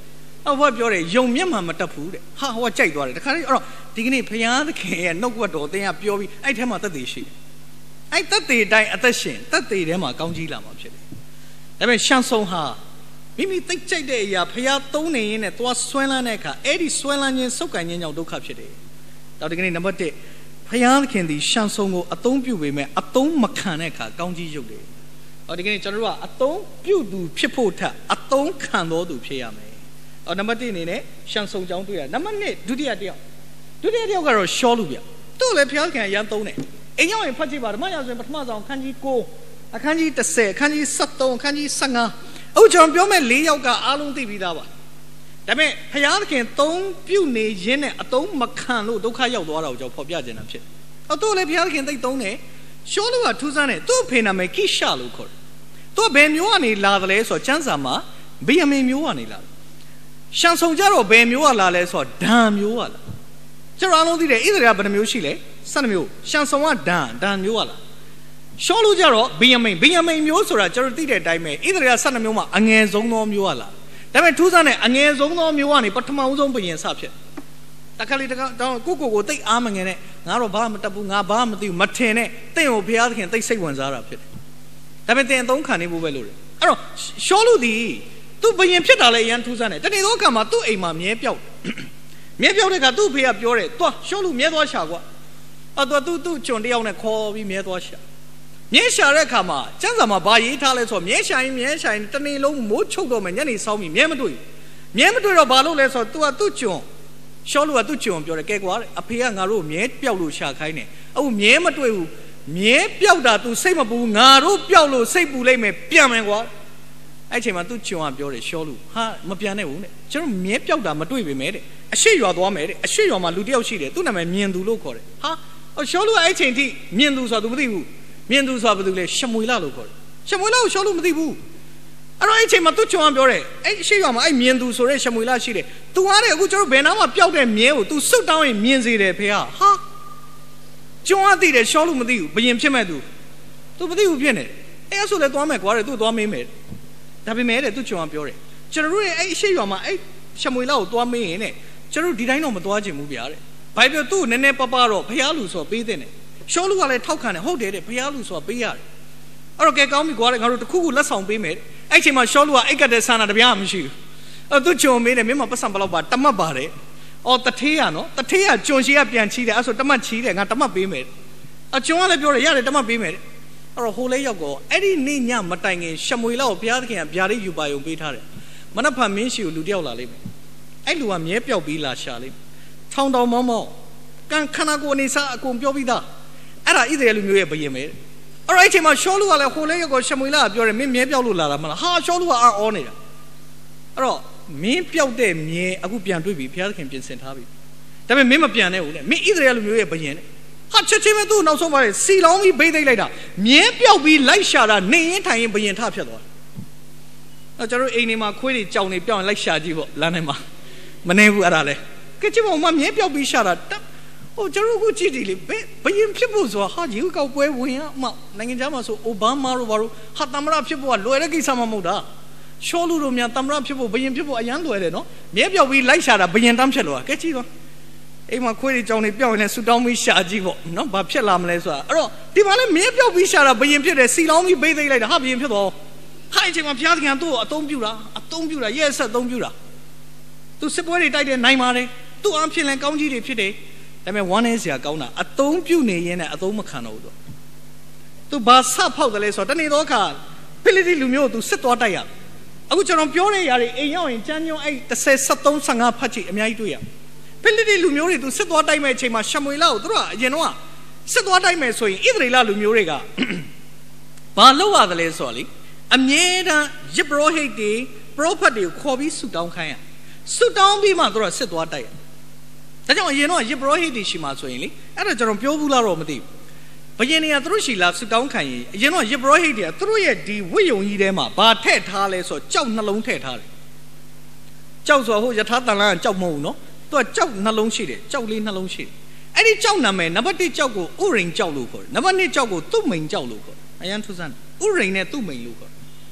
S2: ဘာပြောတယ်ယုံမျက်မှန်မတက်ဘူးတဲ့ဟာဟိုကကြိုက်သွားတယ်တခါလေအဲ့တော့ဒီကနေ့ဘုရားသခင်ရဲ့နှုတ်ကပတ်တော်သင်ကပြောပြီးအဲ့ထဲမှာသက်သေရှိတယ်အဲ့သက်သေတိုင်းအသက်ရှင်သက်သေထဲမှာကောင်းကြီးလာမှာဖြစ်တယ်ဒါပေမဲ့ရှမ်းဆုံးဟာမိမိသိကြိုက်တဲ့အရာဘုရားသုံးနေရင်းနဲ့သွားဆွဲလန်းတဲ့အခါအဲ့ဒီဆွဲလန်းခြင်းစုပ်ကန်ခြင်းကြောင့်ဒုက္ခဖြစ်တယ်တော့ဒီကနေ့နံပါတ်1ဘုရားသခင်သည်ရှမ်းဆုံးကိုအသုံးပြုပေမဲ့အသုံးမခံတဲ့အခါကောင်းကြီးရုပ်တယ်ဟောဒီကနေ့ကျွန်တော်တို့ကအသုံးပြုသူဖြစ်ဖို့ထက်အသုံးခံတော်သူဖြစ်ရမယ်ဟောနံပါတ်1အနေနဲ့ရှမ်းဆုံးကြောင်းတွေ့ရနံပါတ်2ဒုတိယတစ်ယောက်ကတော့ရှောလူဗျသူ့လည်းဘုရားသခင်ရန်သုံးတယ်အိမ်ရောက်ရင်ဖတ်ကြည့်ပါဓမ္မရာဇဝင်ပထမဆုံးအခန်းကြီး9အခန်းကြီး10အခန်းကြီး73အခန်းကြီး15အခုကျွန်တော်ပြောမဲ့4ယောက်ကအားလုံးသိပြီးသားပါဒါပေမဲ့ဘုရားသခင်သုံးပြုနေရင်းနဲ့အသုံးမခံလို့ဒုက္ခရောက်သွားတာကိုကျွန်တော်ဖော်ပြခြင်းတာဖြစ်သူ့လည်းဘုရားသခင်သိသုံးတယ်ရှောလူကထူးဆန်းတယ်သူ့ဖေနာမယ်ကိရှာလို့ခေါ်တယ်သူကဘယ်မျိုးကနေလာတယ်လဲဆိုတော့ကျမ်းစာမှာဗိယမင်မျိုးကနေလာတယ်ရှံဆုံကြတော့ဘယ်မျိုးကလာလဲဆိုတော့ဒံမျိုးကလာကျွန်တော်အားလုံးသိတယ်ဣသရေလဘယ်နှမျိုးရှိလဲ12မျိုးရှံဆုံကဒံမျိုးကလာရှောလူကြတော့ဗိယမင်မျိုးဆိုတာကျွန်တော်သိတဲ့အတိုင်းပဲဣသရေလ12မျိုးမှာအငယ်ဆုံးသောမျိုးကလာဒါပေမဲ့ထူးဆန်းတဲ့အငယ်ဆုံးသောမျိုးကနေပထမဆုံးဘုရင်စဖြစ်တခါလေတခါတော့ကိုတိတ်အားမငယ်နဲ့ငါတော့ဘာမှမတတ်ဘူးငါဘာမှမသိဘူးမထင်နဲ့တင့်ကိုဘုရားသခင်တိတ်စိတ်ဝင်စားတာဖြစ်တယ်ဒါပေမဲ့တင်အသုံးခံနေဖို့ပဲလို့တယ်အဲ့တော့ရှောလူသည်သူ့ဘယင်ဖြစ်တာလည်းအရန်ထူးဆန်းတယ်တနေ့သောအခါမှာသူ့အိမ်မှာမြဲပြောက်တဲ့အခါသူ့ဖေကပြောတယ်သွားရှောလူမြဲသွားရှာကွာသူ့ကျွန်တယောက်နဲ့ခေါ်ပြီးမြဲသွားရှာမြဲရှာတဲ့အခါမှာကျမ်းစာမှာဘာရေးထားလဲဆိုတော့မြဲရှာရင်တနေ့လုံးမိုးချုပ်တော့မယ်ညနေစောင်းပြီးမြဲမတွေ့တော့ဘာလို့လဲဆိုတော့သူ့ကျွန်ရှောလူကသူ့ကျွန်ပြောတယ်ကဲကွာအဖေကငါတို့မြဲပြောက်လို့ရှာခိုင်းတယ်အခုမြဲမတွေ့ဘူးမြဲပြောက်တာ तू စိတ်မပူငါတို့ပြောက်လို့စိတ်ပူလိုက်မယ်ပြန်မယ်ကွာအဲ့ချိန်မှာသူ့ကျွန်ကပြောတယ်ရှောလူဟာမပြန်နဲ့ဘူးတဲ့ကျွန်တော်မြဲပြောက်တာမတွေ့ပေမဲ့တဲ့အရှိရွာသွားမယ်တဲ့အရှိရွာမှာလူတယောက်ရှိတယ်သူ့နာမည်မြင်သူလို့ခေါ်တယ်ဟာရှောလူအဲ့ချိန်ထိမြင်သူဆိုတာ तू မသိဘူးမြင်သူဆိုတာဘာလို့လဲရှမွေလလို့ခေါ်တယ်ရှမွေလကိုရှောလူမသိဘူးအဲ့တော့အဲ့ချိန်မှာသူ့ကျွန်ကပြောတယ်အဲ့အရှိရွာမှာအဲ့မြင်သူဆိုတဲ့ရှမွေလရှိတယ် तू အားတဲ့အခုကျွန်တော်ဘယ်နားမှာပျောက်တဲ့မြဲကို तू စွတ်တောင်းရင်မြင်စေတယ်ဖေဟာကျွန်အသိတယ်ရှောလို့မသိဘူးဘယင်ဖြစ်မဲ့သူမသိဘူးဖြစ်နေအဲ့ဆိုလည်းသွားမယ်ကွာတဲ့သူသွားမေးမယ်ဒါပေမဲ့တဲ့သူကျွန်ပြောတယ်ကျွန်တော်တို့ရဲ့အဲ့အရှိရွာမှာအဲ့ရှမွေလာကိုသွားမေးရင်တဲ့ကျွန်တော်ဒီတိုင်းတော့မသွားချင်ဘူးဗျာတဲ့ဘာပြောသူ့နည်းနည်းပပတော့ဘုရားလူဆိုပေးတဲ့နဲ့ရှောလူကလည်းထောက်ခံတယ်ဟုတ်တယ်တဲ့ဘုရားလူဆိုတာပေးရတယ်အဲ့တော့ကဲကောင်းပြီကွာတဲ့ငါတို့တခုခုလက်ဆောင်ပေးမယ်အဲ့ချိန်မှာရှောလူကအိတ်ကတဲ့ဆန္ဒတပြားမရှိဘူးအဲ့သူကျွန်မေးတယ်မင်းမပတ်စံဘလောက်ပါတမတ်ပါတယ်အော်တထေးရနော်တထေးရကျွန်ရှိကပြန်ချီးတယ်အဲ့ဆိုတမတ်ချီးတယ်ငါတမတ်ပေးမယ်အကျွန်ကလည်းပြောတယ်ရတယ်တမတ်ပေးမယ်အဲ့တော့ဟိုလေးရောက်တော့အဲ့ဒီနေ့ညမတိုင်ခင်ရှမွေလောက်ဘုရားသခင်ကဗျာဒိတ်ယူပါယုံပေးထားတယ်မနက်ဖြန်မင်းရှိကိုလူတယောက်လာလိမ့်မယ်အဲ့လူကမြဲပြောက်ပြီးလာရှာလိမ့်မယ်ထောင်တောင်မောကန်ခနာကိုအနေစားအကုန်ပြောပြီးသားအဲ့ဒါဣသရေလလူမျိုးရဲ့ဘယင်ပဲအဲ့တော့အဲ့ချိန်မှာရှောလူကလည်းဟိုလေးရောက်တော့ရှမွေလကပြောတယ်မင်းမြဲပြောက်လို့လာတာမလားဟာရှောလူကအော်နေတာအဲ့တော့မင်းပြောက်တဲ့မြဲအခုပြန်တွေ့ပြီဘုရားသခင်ပြင်ဆင်ထားပြီဒါပေမဲ့မင်းမပြန်နဲ့ဘူးလေမင်းဣသရေလလူမျိုးရဲ့ဘယင်တဲ့ဟာချက်ချင်းပဲသူ့နောက်ဆုံးပါတယ်စီလောင်းပြီးဘိသိက်လိုက်တာမြဲပြောက်ပြီးလိုက်ရှာတာနေရင်ထိုင်ရင်ဘယင်ထဖြတ်သွားတယ်ကျွန်တော်အိမ်နေမှာခွေးတွေကြောင်နေပြောင်းလိုက်ရှာကြည့်ပေါ့လမ်းထဲမှာမနေဘူးအဲ့ဒါလေကဲချစ်မောင်မမြဲပြောက်ပြီးရှာတာဟိုကျွန်တော်ကိုကြည့်ကြည့်လေဘယင်ဖြစ်ဖို့ဆိုတာဟာယူကောက်ပွဲဝင်ရမှနိုင်ငံခြားမှာဆိုအိုဘားမားတို့ဘာလို့ဟာသမရဖြစ်ဖို့ကလွယ်တဲ့ကိစ္စမှမဟုတ်တာရှောလူတို့များသမရဖြစ်ဖို့ဘယင်ဖြစ်ဖို့အရန်လွယ်တယ်နော်မြဲပြောက်ပြီးလိုက်ရှာတာဘယင်တမ်းဖြစ်လို့ကဲကြည့်တော့အိမ်မှာခွေးတွေကြောင်နေပြောင်းနေဆူတောင်းပြီးရှာကြည့်ပေါ့နော်ဘာဖြစ်လာမလဲဆိုတာအဲ့တော့ဒီမှာလဲမြဲပြောက်ပြီးရှာတာဘယင်ဖြစ်တယ်စီလောင်းပြီးဘိသိက်လိုက်တာဟာဘယင်ဖြစ်တော့ဟာအချိန်မှာဘုရားသခင်တို့အသုံးပြုတာရဲ့ဆက်အသုံးပြုတာသူစစ်ပွဲတွေတိုက်တယ်နိုင်ပါတယ်သူ့အဖြစ်လဲကောင်းကြီးတွေဖြစ်တယ်ဒါပေမဲ့ဝမ်းနည်းစရာကောင်းတာအသုံးပြုနေရင်လည်းအသုံးမခံတော့ဘူးသူဘာဆဖောက်တယ်လဲဆိုတော့တနေ့တော့ခါဖိလိတိလူမျိုးသူစစ်သွားတိုက်ရအခုကျွန်တော်ပြောတဲ့ຢာတွေအိမ်ရောက်ရင်ကျမ်းညွှန်းအဲ့30 73 15ဖတ်ကြည့်အများကြီးတွေ့ရဖိလိတိလူမျိုးတွေသူစစ်သွားတိုက်မဲ့အချိန်မှာရှမွေလကိုသူတို့ကအရင်တော့စစ်သွားတိုက်မဲ့ဆိုရင်ဣသရေလလူမျိုးတွေကဘာလုပ်ရတယ်လဲဆိုတော့လေအမြဲတမ်းယစ်ဘရောဟိတ်တွေပရောဖက်တွေကိုခေါ်ပြီးဆုတောင်းခိုင်းရဆုတောင်းပြီးမှသူတို့စစ်သွားတိုက်ရဒါကြောင့်အရင်တော့ယစ်ဘရောဟိတ်တွေရှိမှဆိုရင်လေအဲ့ဒါကျွန်တော်ပြောဘူးလားတော့မသိဘူးဘယင်တွေကသူတို့ရှိလာဆုတောင်းခံရင်အရင်တော့ယစ်ဘရောဟိတ်တွေကသူတို့ရဲ့ဒီဝိယုံကြီးထဲမှာဘာထည့်ထားလဲဆိုတော့ကြောက်နှလုံးထည့်ထားတယ်ကြောက်ဆိုတော့ဟိုယထာတန်လန်းကကြောက်မဟုတ်ဘူးနော်သူကကြောက်နှလုံးရှိတယ်ကြောက်လေးနှလုံးရှိတယ်အဲ့ဒီကြောက်နာမည်နံပါတ်1ကြောက်ကိုဥရိန်ကြောက်လို့ခေါ်တယ်နံပါတ်2ကြောက်ကိုသူ့မိန်ကြောက်လို့ခေါ်တယ်အရန်ထူးဆန်းဥရိန်နဲ့သူ့မိန်လို့ခေါ်တယ်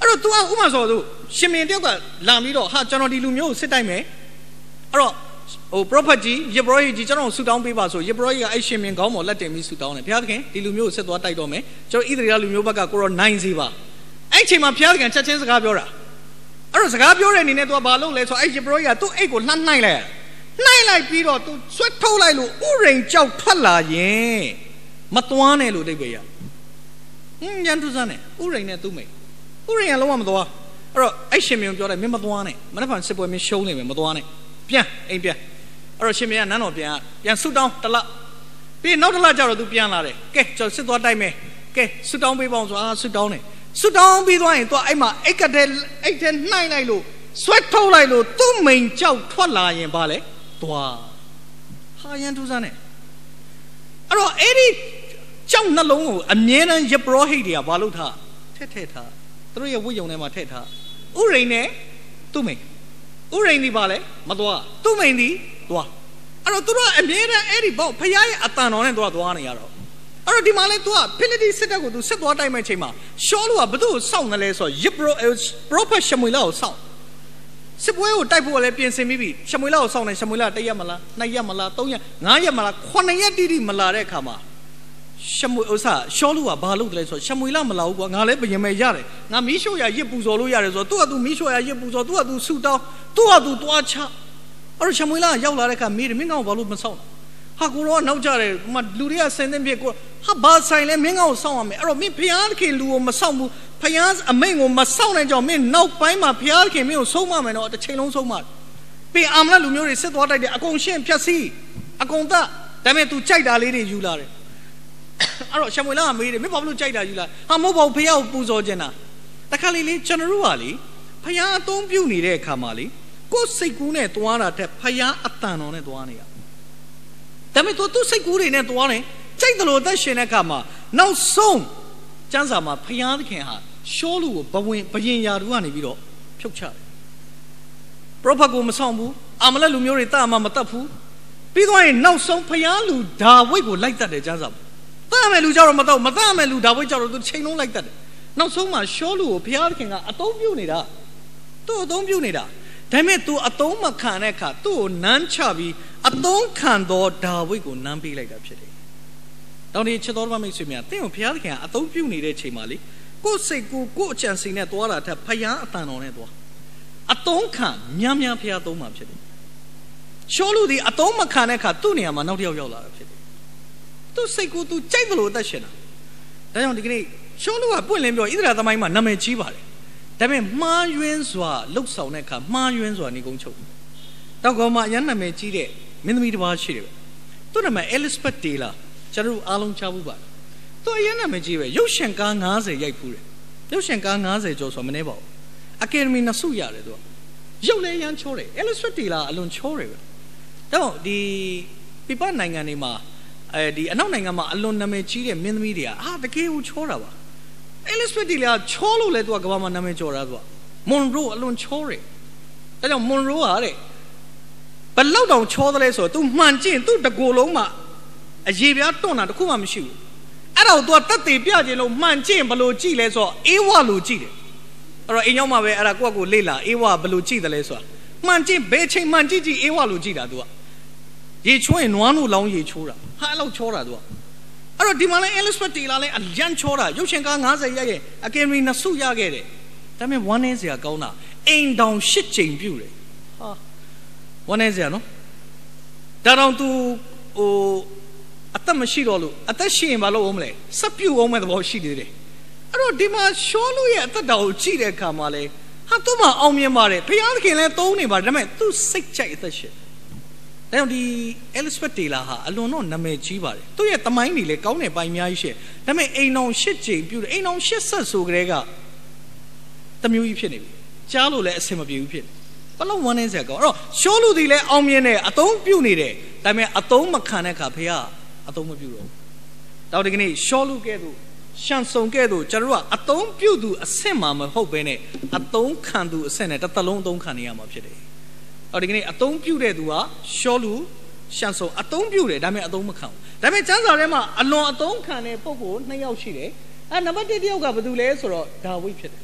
S2: အဲ့တော့ तू ဥမာဆိုတော့ရှင်မင်းတယောက်ကလာပြီးတော့ဟာကျွန်တော်ဒီလူမျိုးကိုစစ်တိုက်မယ်အဲ့တော့ဟို prophet ကြီးယေဘရဟိကြီးကျွန်တော်ဆူတောင်းပေးပါဆိုယေဘရဟိကအဲ့ရှင်မင်းကောင်းပေါ်လက်တင်ပြီးဆူတောင်းတယ်ဘုရားသခင်ဒီလူမျိုးကိုစစ်သွားတိုက်တော့မယ်ကျွန်တော်ဣသရေလလူမျိုးဘက်ကကိုရောနိုင်စေပါအဲ့ချိန်မှာဘုရားသခင်ချက်ချင်းစကားပြောတာအဲ့တော့စကားပြောတဲ့အနေနဲ့ तू ဘာလုပ်လဲဆိုအဲ့ယေဘရဟိကသူ့အိတ်ကိုလှမ်းနှိုက်လိုက်ပြီးတော့ तू ဆွတ်ထုတ်လိုက်လို့ဥရိန်ကြောက်ထွက်လာရင်မသွားနဲ့လို့အဓိပ္ပာယ်ရရန်သူစမ်းနဲ့ဥရိန်နဲ့သူ့မိတ်ဥရိန်ကလုံးဝမသွားအဲ့တော့အဲ့ရှင်မင်းပြောတယ်မင်းမသွားနဲ့မနေ့ကစစ်ပွဲမင်းရှုံးနေမယ်မသွားနဲ့ပြန်အိမ်ပြန်အဲ့တော့ရှင်မင်းကနန်းတော်ပြန်ဆူတောင်းတလပြီးနောက်တလကျတော့ तू ပြန်လာတယ်ကဲကျွန်တော်စစ်သွားတိုက်မယ်ကဲဆူတောင်းပေးပါအောင်ဆိုဆူတောင်းတယ်ဆူတောင်းပြီးသွားရင် तू အဲ့မှာအိတ်ကတဲ့အိတ်ထဲနှိုက်လိုက်လို့ဆွဲထုတ်လိုက်လို့သူ့မိန်ကြောက်ထွက်လာရင်ဘာလဲသွားဟာရန်သူစားနဲ့အဲ့တော့အဲ့ဒီကြောက်နှလုံးကိုအမြဲတမ်းယေဘရဟိတွေကဘာလုပ်ထားထည့်ထားသူတို့ရဲ့ဝိယုံထဲမှာထည့်ထားဥရိန်နဲ့သူ့မိန်ဥရိန်ဒီဘာလဲမသွားသူ့မိန်ဒီသွားအဲ့တော့သူတို့အမြဲတမ်းအဲ့ဒီဘောဖခင်ရဲ့အတန်တော်နဲ့သွားနေရတော့အဲ့တော့ဒီမှာလဲ तू ကဖိလိတိစစ်တပ်ကို तू စစ်သွားတိုက်မဲ့ချိန်မှာရှောလူကဘသူ့ကိုစောင့်နေလဲဆိုတော့ယေဘရပရောဖက်ရှမွေလကိုစောင့်စစ်ပွဲကိုတိုက်ဖို့လည်းပြင်ဆင်ပြီးပြီရှမွေလကိုစောင့်နေရှမွေလ1ရက်မလား2ရက်မလား3ရက်5ရက်မလား9ရက်တိတိမလာတဲ့အခါမှာရှမွေဥစားရှောလူကဘာလုပ်တယ်လဲဆိုတော့ရှမွေလမလာဘူးကွာငါလည်းဘယင်မဲ့ရတယ်ငါမီးရှို့ရရစ်ပူဇော်လို့ရတယ်ဆိုတော့ तू က तू မီးရှို့ရရစ်ပူဇော် तू က तू ဆူတောင်း तू က तू တွားချအဲ့တော့ရှမွေလရောက်လာတဲ့အခါမေးတယ်မင်းကောင်ဘာလို့မစောင့်ဟာကိုတော့နောက်ကြတယ်ဟိုလူတွေကဆင်းသင်းဖြစ်ကိုဟာဘာဆိုင်လဲမင်းကောင်ကိုစောင့်ရမယ်အဲ့တော့မင်းဘုရားသခင်လူကိုမစောင့်ဘူးဘုရားအမိန့်ကိုမစောင့်နိုင်ကြောင်းမင်းနောက်ပိုင်းမှာဘုရားသခင်မင်းကိုဆုံးမမယ်တော့တစ်ချိန်လုံးဆုံးမပြီးအာမလလူမျိုးတွေစစ်သွားတိုက်တယ်အကုန်ရှင်းဖြတ်စီးအကုန်သတ်ဒါပေမဲ့ तू ကြိုက်တာလေးတွေယူလာတယ်အဲ့တော့ရှမွေလကမေးတယ်မင်းဘာလို့ကြိုက်တာယူလာဟာမဟုတ်ပါဘူးဘုရားကိုပူဇော်ခြင်းတာတခါလေကျွန်တော်တို့ကလေဘုရားအသုံးပြုနေတဲ့အခါမှာလေကိုယ်စိတ်ကူးနဲ့သွားတာတဲ့ဘုရားအတန်တော်နဲ့သွားနေရဒါပေမဲ့ तू စိတ်ကူးတွေနဲ့သွားတယ်ကြိုက်တယ်လို့အသက်ရှင်တဲ့အခါမှာနောက်ဆုံးကျမ်းစာမှာဘုရားသခင်ဟာရှောလူကိုဘယင်ယာတူကနေပြီးတော့ဖြုတ်ချတယ်ပရောဖက်ကိုမဆောင်ဘူးအာမလက်လူမျိုးတွေတတ်မှမတတ်ဘူးပြီးသွားရင်နောက်ဆုံးဘုရားလူဒါဝိဒ်ကိုလိုက်တတ်တယ်ကျမ်းစာမှာတတ်မယ်လူကြတော့မတတ်ဘူးမတတ်မယ်လူဒါဝိဒ်ကြတော့သူချိန်လုံးလိုက်တတ်တယ်နောက်ဆုံးမှာရှောလူကိုဘုရားသခင်ကအသုံးပြုနေတာသူ့အသုံးပြုနေတာဒါပေမဲ့ तू အသုံးမခံတဲ့အခါသူ့ကိုနမ်းချပြီးအသုံးခံသောဒါဝိဒ်ကိုနမ်းပေးလိုက်တာဖြစ်တယ်။တောင်းတချစ်တော်မိတ်ဆွေများတင်းကိုဘုရားသခင်ကအသုံးပြုနေတဲ့ချိန်မှာလေကိုယ်စိတ်ကိုအကြံစိတ်နဲ့သွားတာထက်ဘုရားအတန်တော်နဲ့သွားအသုံးခံများများဘုရားသုံးမှာဖြစ်တယ်။ရှောလူဒီအသုံးမခံတဲ့အခါသူ့နေရာမှာနောက်တစ်ယောက်ရောက်လာတာဖြစ်တယ်။သူ့စိတ်ကိုသူကြိုက်တယ်လို့အသက်ရှင်တာ။ဒါကြောင့်ဒီကနေ့ရှောလူကပွင့်လင်းပြောဣသရေလသမိုင်းမှာနာမည်ကြီးပါတယ်။ဒါပေမဲ့မှားယွင်းစွာလှုပ်ဆောင်တဲ့အခါမှားယွင်းစွာနေကုန်းချုပ်တောက်ကောင်မှာအရန်နာမည်ကြီးတဲ့မင်းသမီးတစ်ပါးရှိတယ်ပဲသူ့နာမည် Elizabeth Taylor ကျွန်တော်အားလုံးချဘူးပါသူအရန်နာမည်ကြီးပဲရုပ်ရှင်ကား90ရိုက်ဖူးတယ်ရုပ်ရှင်ကား90ကျော်ဆိုမနေပါဘူးအကယ်ဒမီ2ဆုရတယ်သူကရုပ်လည်းရမ်းချောတယ် Elizabeth Taylor အလွန်ချောတယ်ပဲဒါကြောင့်ဒီပြပနိုင်ငံတွေမှာဒီအနောက်နိုင်ငံမှာအလွန်နာမည်ကြီးတဲ့မင်းသမီးတွေကတကယ်ကိုချောတာပါ Elizabeth Taylor ချောလို့လဲသူကကမ္ဘာမှာနာမည်ကျော်တာသူက Monroe အလွန်ချောတယ်ဒါကြောင့် Monroe ကတဲ့ဘလောက်တောင်ချောသလဲဆိုတော့ तू မှန်ကျင် तू တကိုယ်လုံးမှာအရေပြားတွန့်တာတခုမှမရှိဘူးအဲ့ဒါကို तू တက်သေးပြခြင်းလို့မှန်ကျင်ဘလို့ကြည့်လဲဆိုတော့အေးဝလို့ကြည့်တယ်အဲ့တော့အိမ်ရောက်မှာပဲအဲ့ဒါကိုယ့်ကိုလေ့လာအေးဝဘလို့ကြည့်တယ်လဲဆိုတာမှန်ကျင်ဘယ်ချိန်မှန်ကြည့်အေးဝလို့ကြည့်တာ तू ကရေချိုးရင်နွားနို့လောင်းရေချိုးတာဟာအဲ့လောက်ချောတာ तू ကအဲ့တော့ဒီမှာလဲ Elizabeth Taylor လဲအရန်ချောတာရုပ်ရှင်ကား90ရိုက်ရဲ့အကယ်ဒမီ2ဆုရခဲ့တယ်ဒါပေမဲ့ဝမ်းနည်းစရာကောင်းတာအိမ်တောင်8ချိန်ပြုတ်တယ်ဟာဝမ်းနေစရာနော်ဒါတော့ तू ဟိုအသက်မရှိတော့လို့အသက်ရှိရင်မလုပ်အောင်မလဲစပ်ပြုတ်အောင်မဲ့သဘောရှိသေးတယ်အဲ့တော့ဒီမှာရှောလူရဲ့အသက်တော်ကိုကြည့်တဲ့အခါမှာလဲဟာသူ့မှာအောင်မြင်ပါတယ်ဘုရားသခင်လည်းသုံးနေပါတယ်ဒါပေမဲ့သူ့စိတ်ကြိုက်အသက်ရှင်ဒါကြောင့်ဒီ Elizabeth Taylor ဟာအလွန်တော့နာမည်ကြီးပါတယ်သူ့ရဲ့သမိုင်းတွေလည်းကောင်းတဲ့ပိုင်းအများကြီးရှိဒါပေမဲ့အိမ်တော်8ချိန်ပြုတ်တယ်အိမ်တော်8ဆက်ဆိုကြတဲ့ကတမျိုးကြီးဖြစ်နေပြီကြားလို့လည်းအဆင်မပြေဘူးဖြစ်ဘလို့ဝမ်းနေစရာကောအဲ့တော့ရှောလူဒီလည်းအောင်မြင်တယ်အသုံးပြုနေတယ်ဒါပေမဲ့အသုံးမခံတဲ့အခါဖေကအသုံးမပြုတော့တော့ဒီကနေ့ရှောလူကဲ့သို့ရှန်ဆုံကဲ့သို့ကျွန်တော်တို့ကအသုံးပြုသူအဆင့်မှာမဟုတ်ဘဲနဲ့အသုံးခံသူအဆင့်နဲ့တစ်သလုံးအသုံးခံနေရမှာဖြစ်တယ်တော့ဒီကနေ့အသုံးပြုတဲ့သူကရှောလူရှန်ဆုံအသုံးပြုတယ်ဒါပေမဲ့အသုံးမခံဘူးဒါပေမဲ့ကျမ်းစာထဲမှာအလွန်အသုံးခံတဲ့ပုဂ္ဂိုလ်2ယောက်ရှိတယ်နံပါတ်1တယောက်ကဘယ်သူလဲဆိုတော့ဒါဝိဒ်ဖြစ်တယ်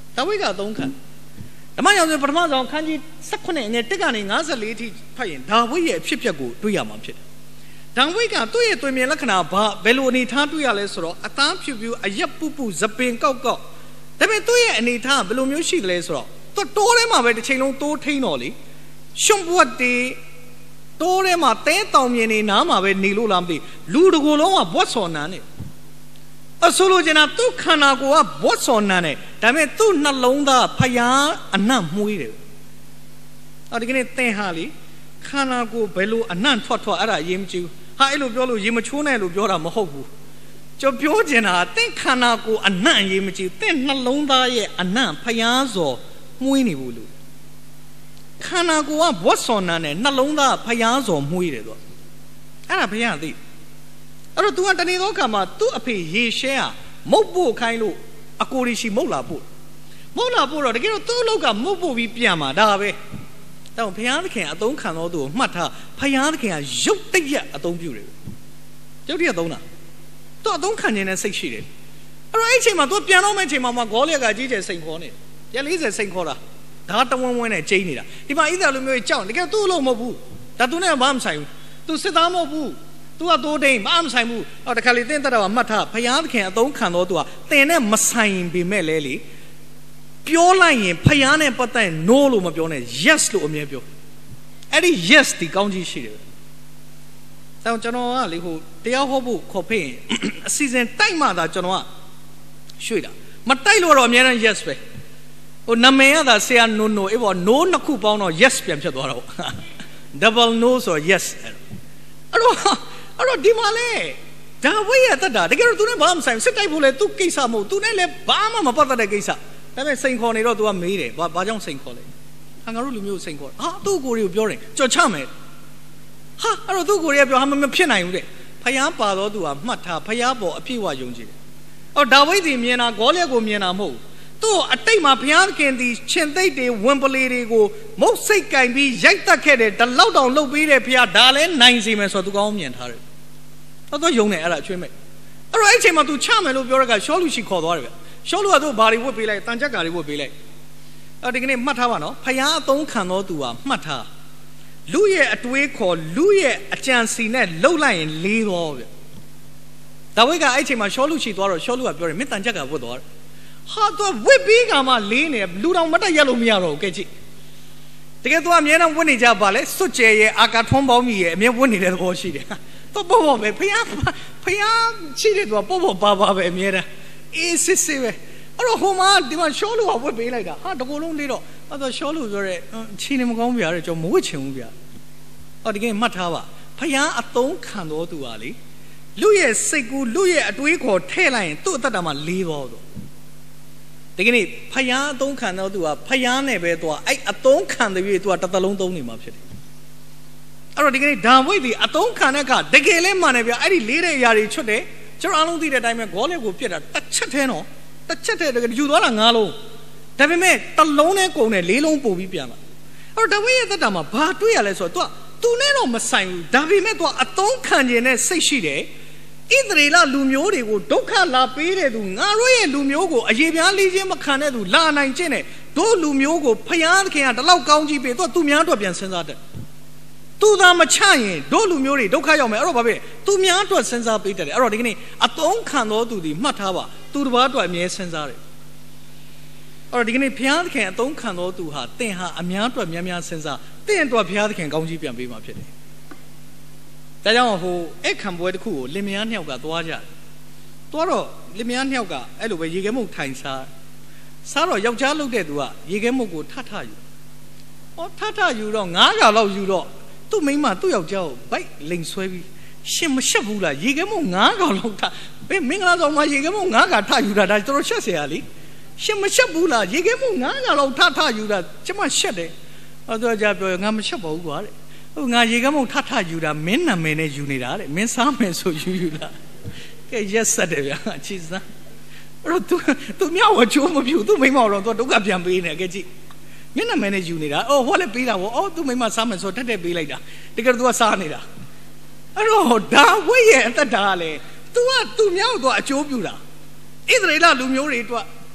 S2: ဒါဝိဒ်ကအသုံးခံဓမ္မရောက်ဆိုပထမဆုံးခန်းကြီး18ငယ်1ကနေ54ထိဖတ်ရင်ဒါဝိဒ်ရဲ့အဖြစ်အပျက်ကိုတွေ့ရမှာဖြစ်တယ်ဒါဝိဒ်ကသူ့ရဲ့တွင်မြင်လက္ခဏာဘယ်လိုအနေထားတွေ့ရလဲဆိုတော့အသားဖြူဖြူအရက်ပူပူဇပင်ကောက်ကောက်ဒါပေမဲ့သူ့ရဲ့အနေထားဘယ်လိုမျိုးရှိတယ်လဲဆိုတော့သူတိုးထဲမှာပဲတစ်ချိန်လုံးတိုးထိန်တော်လေရှုံပွက်တေးတိုးထဲမှာတဲတောင်မြင်နေနားမှာပဲနေလို့လားမသိလူတကူလုံးကဘွတ်စော်နန်းနေအဆိုလိုချင်တာသူ့ခန္ဓာကိုယ်ကဘွတ်စော်နန်းနေဒါပေမဲ့သူ့နှလုံးသားဖျားအနံ့မှုေးတယ်ဒီကနေ့သင်ဟာလေခန္ဓာကိုယ်ဘယ်လိုအနံ့ထွက်အဲ့ဒါရေးမကြည့်ဘူးဟာအဲ့လိုပြောလို့ရေမချိုးနဲ့လို့ပြောတာမဟုတ်ဘူးကျွန်ပြောချင်တာသင်ခန္ဓာကိုယ်အနံ့ရေးမကြည့်သင်နှလုံးသားရဲ့အနံ့ဖျားစော်မှုေးနေဘူးလို့ခန္ဓာကိုယ်ကဘွတ်စော်နန်းနဲ့နှလုံးသားဖျားစော်မှုေးတယ်တော့အဲ့ဒါဘယ်ရသိအဲ့တော့ तू ကတနေ့သောအခါမှာသူ့အဖေရေရှဲဟာမုတ်ဖို့ခိုင်းလို့အကိုရီရှိမုတ်လာဖို့တော့တကယ်တော့သူ့အလောက်ကမုတ်ဖို့ပြီးပြန်มาဒါပဲတောင်ဘုရားသခင်အသုံးခံတော်သူကိုမှတ်ထားဘုရားသခင်ကရုပ်တရက်အသုံးပြုတယ်ရုပ်တရက်သုံးတာသူအသုံးခံနေတဲ့စိတ်ရှိတယ်အဲ့တော့အဲ့အချိန်မှာ तू ပြန်တော့မယ့်အချိန်မှာဂေါလိယကကြီးကျယ်စိန်ခေါ်နေတယ်140စိန်ခေါ်တာဒါတဝန်းဝန်းနဲ့ကျိန်းနေတာဒီမှာဣသရေလလူမျိုးကြီးကြောက်တကယ်သူ့အလို့မဟုတ်ဘူးဒါသူနဲ့ဘာမှမဆိုင်ဘူး तू စစ်သားမဟုတ်ဘူးतू ကတိုးတိန်ဘာမှမဆိုင်ဘူးအော်တခါလေတင်းတက်တာကမှတ်ထားဘုရားသခင်အသုံးခံတော်သူကတင်နဲ့မဆိုင်ပေမဲ့လေပြောလိုက်ရင်ဖျားနဲ့ပတ်သက် no လို့မပြောနဲ့ yes လို့အမြဲပြောအဲ့ဒီ yes ဒီကောင်းကြီးရှိတယ်တောင်ကျွန်တော်ကလေဟိုတရားဟောဖို့ခေါ်ဖိရင်အစီအစဉ်တိုက်မှသာကျွန်တော်ကရွှေ့တာမတိုက်လို့တော့အမြဲတမ်း yes ပဲဟိုနာမည်ကသာဆရာ no အေးပေါ့ no နှစ်ခုပေါင်းတော့ yes ပြန်ဖြစ်သွားတော့ double no ဆို yes အဲ့တော့ဒီမှာလေဒါဝိရဲ့တတ်တာတကယ်တော့ तू နဲ့ဘာမှမဆိုင်စစ်တိုက်ဖို့လေ तू ကိစ္စမဟုတ် तू နဲ့လည်းဘာမှမပတ်သက်တဲ့ကိစ္စဒါပေမဲ့စိန်ခေါ်နေတော့ तू ကမေးတယ်ဘာကြောင့်စိန်ခေါ်လဲငါတို့လူမျိုးစိန်ခေါ်ဟာသူ့ကိုယ်ကိုပြောတယ်ကြော်ချမယ်ဟာအဲ့တော့သူ့ကိုယ်ကပြောဟာမဖြစ်နိုင်ဘူးတဲ့ဖျားပါတော့ तू ကမှတ်ထားဖျားပေါ်အပြည့်အဝယုံကြည်တယ်အော်ဒါဝိဒ်ဒီမြင်တာဂေါလိယကိုမြင်တာမဟုတ်သူ့အတိတ်မှာဘုရားခင်ဒီရှင်သိတ်တွေဝင်ပလေတွေကိုမုတ်စိတ်ကင်ပြီးရိုက်တက်ခဲ့တယ်တလောက်တောင်လှုပ်ပြီးတဲ့ဘုရားဒါလည်းနိုင်စီမယ်ဆိုတော့ तू ကောင်းမြင်ထားတယ်တော့ယုံတယ်အဲ့ဒါအချွေးမဲ့အဲ့တော့အဲ့အချိန်မှာ तू ချမယ်လို့ပြောရကရှောလူရှိခေါ်သွားတယ်ဗျရှောလူကသူ့ဘာတွေဝတ်ပေးလိုက်တန်ကြက်ကာတွေဝတ်ပေးလိုက်အဲ့ဒီကနေ့မှတ်ထားပါနော်ဘုရားအသုံးခံတော်သူဟာမှတ်ထားလူရဲ့အတွေးခေါ်လူရဲ့အကြံစီနဲ့လှုပ်လိုက်ရင်လေးတော့ဗျဒါဝိဒ်ကအဲ့အချိန်မှာရှောလူရှိသွားတော့ရှောလူကပြောတယ်မင်းတန်ကြက်ကဝတ်သွားတယ်ဟာသူဝစ်ပြီးကမှလေးနေလူတော်မတက်ရက်လို့မရတော့ဘူးကဲကြည့်တကယ်သူကအမြဲတမ်းဝတ်နေကြပါလေစွတ်ကျဲရဲ့အာကာထွန်းပေါင်းကြီးရဲ့အမြဲဝတ်နေတဲ့သဘောရှိတယ်တော့ပေါ့ပဲဖျားရှိတယ်သူကပေါ့ပါပဲအမြဲတမ်းအေးစစ်စစ်ပဲအဲ့တော့ဟိုမှာဒီမှာရှောလူကဝတ်ပေးလိုက်တာဟာတကူလုံးလေးတော့အဲ့တော့ရှောလူပြောတဲ့ချီနေမကောင်းဗျာတဲ့ကျွန်တော်မဝတ်ချင်ဘူးဗျာအော်ဒီကိမှတ်ထားပါဖျားအသုံးခံတော်သူဟာလေလူရဲ့စိတ်ကူးလူရဲ့အတွေးခေါ်ထဲ့လိုက်ရင်သူ့အသက်တာမှာလေးတော့ဒီကနေ့ဖျားအသုံးခံတော်သူဟာဖျားနဲ့ပဲသွားအဲ့အသုံးခံတဲ့ပြေသူကတစ်သက်လုံးသုံးနေမှာဖြစ်တယ်အဲ့တော့ဒီကနေ့ဒါဝိဒ်ဒီအသုံးခံတဲ့အခါတကယ်လဲမှန်တယ်ဗျအဲ့ဒီလေးတဲ့အရာတွေချွတ်တယ်ကျွန်တော်အားလုံးသိတဲ့အတိုင်းပဲဂေါလိယကိုပြစ်တာတစ်ချက်ထဲတော့တစ်ချက်ထဲတကယ်ယူသွားတာ9လုံးဒါပေမဲ့တစ်လုံးနဲ့ကုန်တယ်4လုံးပို့ပြီးပြန်လာအဲ့တော့ဒါဝိဒ်ရဲ့သက်တာမှာဘာတွေ့ရလဲဆိုတော့ तू နဲ့တော့မဆိုင်ဘူးဒါပေမဲ့ तू အသုံးခံခြင်းနဲ့စိတ်ရှိတယ်ဣသရေလလူမျိုးတွေကိုဒုက္ခလာပေးတဲ့သူငါတို့ရဲ့လူမျိုးကိုအယေပြားလေးချင်းမခံတဲ့သူလာနိုင်ခြင်းနဲ့တို့လူမျိုးကိုဖျားသခင်ကတလောက်ကောင်းကြီးပေးသူများအတွက်ပြန်စဉ်းစားတယ်သူသာမချရင်တို့လူမျိုးတွေဒုက္ခရောက်မယ်အဲ့တော့ဘာဖြစ်သူများအတွက်စဉ်းစားပေးတယ်အဲ့တော့ဒီကနေ့အသုံးခံတော်သူဒီမှတ်ထားပါသူတစ်ပါးအတွက်အမြဲစဉ်းစားတယ်အဲ့တော့ဒီကနေ့ဘုရားသခင်အသုံးခံတော်သူဟာသင်ဟာအများအတွက်များများစဉ်းစားသင်အတွက်ဘုရားသခင်ကောင်းကြီးပြန်ပေးမှာဖြစ်တယ်ဒါကြောင့်ဟိုအဲ့ခံပွဲတစ်ခုကိုလင်မယားနှစ်ယောက်ကသွားကြတယ်သွားတော့လင်မယားနှစ်ယောက်ကအဲ့လိုပဲရေခဲမုတ်ထိုင်စားတော့ယောက်ျားလုပ်တဲ့သူကရေခဲမုတ်ကိုထယူထယူတော့9ခါလောက်ယူတော့သူ့မိန်းမသူ့ယောက်ျားကိုဗိုက်လိန်ဆွဲပြီးရှင်မရှက်ဘူးလားရေခဲမုတ်9ခါလောက်ထဘယ်မင်္ဂလာဆောင်မှာရေခဲမုတ်9ခါထယူတာဒါတော်တော်ရှက်เสียရလေရှင်မရှက်ဘူးလားရေခဲမုတ်9ခါလောက်ထယူတာကျမရှက်တယ်ဟောသူကပြောငါမရှက်ပါဘူးကွာတဲ့ဟိုငါရေခဲမုတ်ထယူတာမင်းနာမည်နဲ့ယူနေတာတဲ့မင်းစားမယ်ဆိုယူလားကဲရက်ဆက်တယ်ဗျာချစ်စမ်းအဲ့တော့သူမြောက်ဝချိုးမပြူသူ့မိန်းမတော့သူဒုက္ခပြန်ပေးနေကဲကြည့်မင်းနာမည်နဲ့ယူနေတာအော်ဟောလည်းပေးတာဗောအော်သူ့မိန်းမစားမယ်ဆိုတက်ပေးလိုက်တာတကယ်သူကစားနေတာအဲ့တော့ဒါဝိရဲ့အသက်တာကလေ तू ကသူ့မြောက်တော့အကျိုးပြူတာဣသရေလလူမျိုးတွေအတွက်ဟ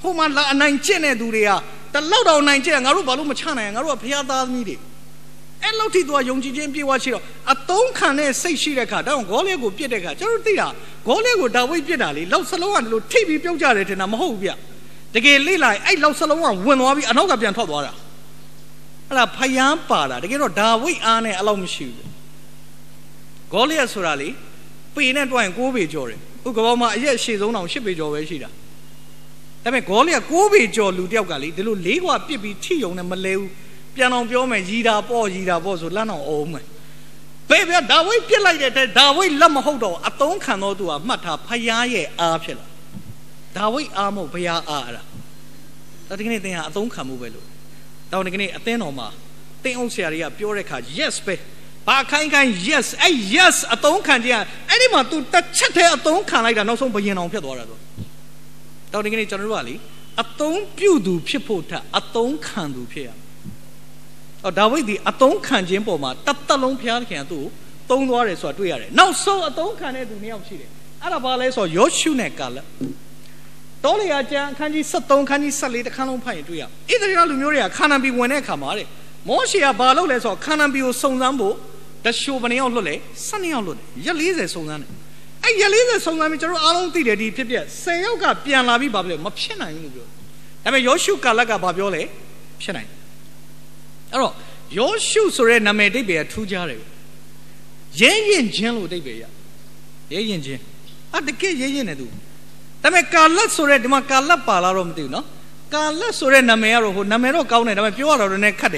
S2: ဟိုမှာလာအနိုင်ကျင့်တဲ့သူတွေကတလောက်တော့နိုင်ကျင့်ငါတို့ဘာလို့မချနိုင်ငါတို့ကဖျားသားသမီးတွေအဲ့လောက်ထိသူကယုံကြည်ခြင်းပြေဝရှိတော့အသုံးခံတဲ့စိတ်ရှိတဲ့ခါတောင်ဂေါလိယကိုပြစ်တဲ့ခါကျွန်တော်သိတာဂေါလိယကိုဒါဝိဒ်ပြစ်တာလေလောက်စလုံးကလို့ထိပ်ပြီးပြုတ်ကြတယ်ထင်တာမဟုတ်ဘူးဗျတကယ်လေ့လာအဲ့လောက်စလုံးကဝင်သွားပြီးအနောက်ကပြန်ထွက်သွားတာအဲ့ဒါဖျားပါတာတကယ်တော့ဒါဝိဒ်အားနဲ့အဲ့လောက်မရှိဘူးဂေါလိယဆိုတာလေပေနဲ့တွိုင်း6ပေကျော်တယ်ဥက္ကဘောမှာအရက်ရှည်ဆုံးတောင်10ပေကျော်ပဲရှိတာဒါပေမဲ့ဂေါလိယ6ပေကျော်လူတယောက်ကလေဒီလို၄ခွာပြစ်ပြီးထိယုံနဲ့မလဲဘူးပြန်အောင်ပြောမယ်ရီတာပေါ့ဆိုလမ်းအောင်အောင်မယ်ဘယ်ဗျဒါဝိဒ်ပြစ်လိုက်တဲ့ဒါဝိဒ်လက်မဟုတ်တော့အသုံးခံတော့သူကမှတ်ထားဖျားရဲ့အားဖြစ်လာဒါဝိဒ်အားမဟုတ်ဘုရားအားအဲ့ဒါဒီကနေ့သင်ဟာအသုံးခံမှုပဲလို့တောင်းဒီကနေ့အသင်းတော်မှာသင်အုပ်ဆရာတွေကပြောတဲ့အခါ yes ပဲဘာခိုင်း yes အဲ့ yes အသုံးခံခြင်းအဲ့ဒီမှာ तू တစ်ချက်တည်းအသုံးခံလိုက်တာနောက်ဆုံးဘယင်အောင်ဖြစ်သွားတာဆိုတောင်းဒီကနေ့ကျွန်တော်တို့ကလေအသုံးပြုသူဖြစ်ဖို့ထက်အသုံးခံသူဖြစ်ရဒါဝိဒ်ဒီအသုံးခံခြင်းပေါ်မှာတတ်လုံးဘုရားခင်ကသူ့ကိုသုံးသွားတယ်ဆိုတာတွေ့ရတယ်နောက်ဆုံးအသုံးခံတဲ့သူနှစ်ယောက်ရှိတယ်အဲ့ဒါဘာလဲဆိုတော့ယောရှုနဲ့ကာလက်တောလေယာကျမ်းအခန်းကြီး73ခန်းကြီး14တခန်းလုံးဖတ်ရင်တွေ့ရဣသရေလလူမျိုးတွေကခါနာန်ပြည်ဝင်တဲ့အခါမှာတဲ့မောရှေကဘာလုပ်လဲဆိုတော့ခါနာန်ပြည်ကိုစုံစမ်းဖို့တရှိုးဘယ်နှယောက်လွတ်လဲ12ယောက်လွတ်တယ်ရက်40စုံစမ်းတယ်အဲ့ရက်40စုံစမ်းပြီးကျွန်တော်အားလုံးသိတယ်ဒီဖြစ်ပြ10ယောက်ကပြန်လာပြီးဘာဖြစ်လဲမဖြစ်နိုင်ဘူးလို့ပြောဒါပေမဲ့ယောရှုကာလက်ကဘာပြောလဲဖြစ်နိုင်အဲ့တော့ယောရှုဆိုတဲ့နာမည်အဓိပ္ပာယ်ကထူးခြားတယ်ရဲရင်ချင်းလို့အဓိပ္ပာယ်ရရဲရင်ချင်းတကယ်ရဲရင်တယ်သူဒါပေမဲ့ကာလက်ဆိုတဲ့ဒီမှာကာလက်ပါလာတော့မသိဘူးနော်ကာလက်ဆိုတဲ့နာမည်ကတော့ဟိုနာမည်တော့ကောင်းတယ်ဒါပေမဲ့ပြောရတော့လည်းခက်တယ်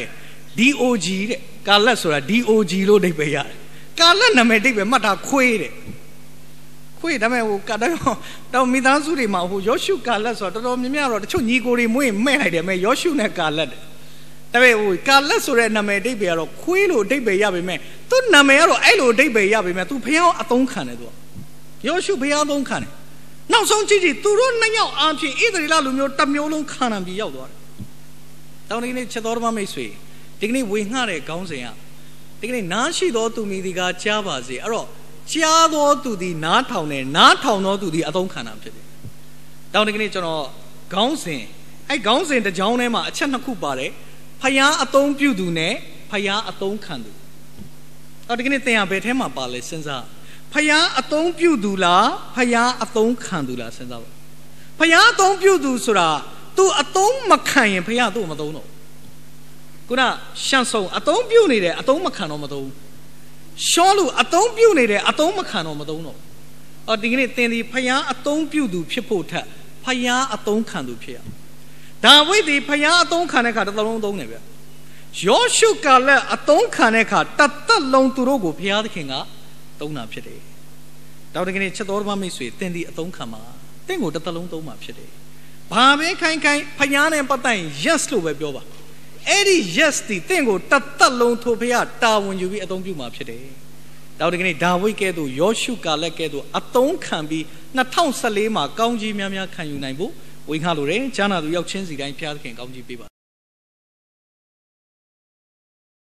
S2: DOG တဲ့ကာလက်ဆိုတာ DOG လို့အဓိပ္ပာယ်ရတယ်ကာလက်နာမည်အဓိပ္ပာယ်မှတ်တာခွေးတဲ့ခွေးဒါပေမဲ့ဟိုတော့မိသားစုတွေမှာဟိုယောရှုကာလက်ဆိုတာတော်တော်များများတော့တချို့ညီကိုတွေမွေးမဲ့လိုက်တယ်မဲ့ယောရှုနဲ့ကာလက်ဒါပေမဲ့ဟိုကာလက်ဆိုတဲ့နာမည်အဓိပ္ပာယ်ကတော့ခွေးလို့အဓိပ္ပာယ်ရပေမဲ့သူ့နာမည်ကတော့အဲ့လိုအဓိပ္ပာယ်ရပေမဲ့သူဖျားအသုံးခံတယ်သူကယောရှုဖျားအသုံးခံတယ်နောက်ဆုံးကြည့်သူတို့နှစ်ယောက်အားဖြင့်ဣသရေလလူမျိုးတစ်မျိုးလုံးခါနန်ပြည်ရောက်သွားတယ်တောင်းဒီနေ့ချက်တော်ဓမ္မမိတ်ဆွေဒီကနေ့ဝေငှတဲ့ခေါင်းစဉ်ကဒီကနေ့နားရှိသောသူမိဒီကကြားပါစေအဲ့တော့ကြားသောသူသည်နားထောင်တယ်နားထောင်သောသူသည်အသုံးခံတာဖြစ်တယ်တောင်းဒီကနေ့ကျွန်တော်ခေါင်းစဉ်အဲ့ခေါင်းစဉ်တစ်ကြောင်းထဲမှာအချက်နှစ်ခုပါတယ်ဖျားအသုံးပြုသူနဲ့ဖျားအသုံးခံသူဒီကနေ့သင်ဟာဘယ်ထဲမှာပါလဲစဉ်းစားဖျားအသုံးပြုသူလားဖျားအသုံးခံသူလားစဉ်းစားပါဖျားအသုံးပြုသူဆိုတာ तू အသုံးမခံရင်ဖျားသူ့မသုံးတော့ခုနရှမ်းဆုံးအသုံးပြုနေတယ်အသုံးမခံတော့မသုံးရှောလူအသုံးပြုနေတယ်အသုံးမခံတော့မသုံးတော့ဒီကနေ့သင်ဒီဖျားအသုံးပြုသူဖြစ်ဖို့ထက်ဖျားအသုံးခံသူဖြစ်ရဒါဝိဒ်ဒီဖျားအသုံးခံတဲ့ခါတစ်လုံးသုံးတယ်ဗျယောရှုကာလက်အသုံးခံတဲ့ခါတတ်လုံးသူတို့ကိုဘုရားသခင်ကသုံးတာဖြစ်တယ်တောင်းတကယ်ချက်တော်ဓမ္မမိတ်ဆွေသင်ဒီအသုံးခံမှာသင်ကိုတစ်လုံးသုံးမှာဖြစ်တယ်ဘာပဲခိုင်းဖျားနဲ့ပတ်သက်ရင် yes လို့ပဲပြောပါအဲ့ဒီ yes ဒီသင်ကိုတစ်လုံးထိုဘုရားတာဝန်ယူပြီးအသုံးပြုမှာဖြစ်တယ်တောင်းတကယ်ဒါဝိဒ်ကဲ့သို့ယောရှုကာလက်ကဲ့သို့အသုံးခံပြီး2014မှာကောင်းကြီးများများခံယူနိုင်ဖို့ဝေငှလိုတယ်ဂျာနာသူရောက်ချင်းစီတိုင်းဘုရားသခင်ကောင်းကြီးပေးပါ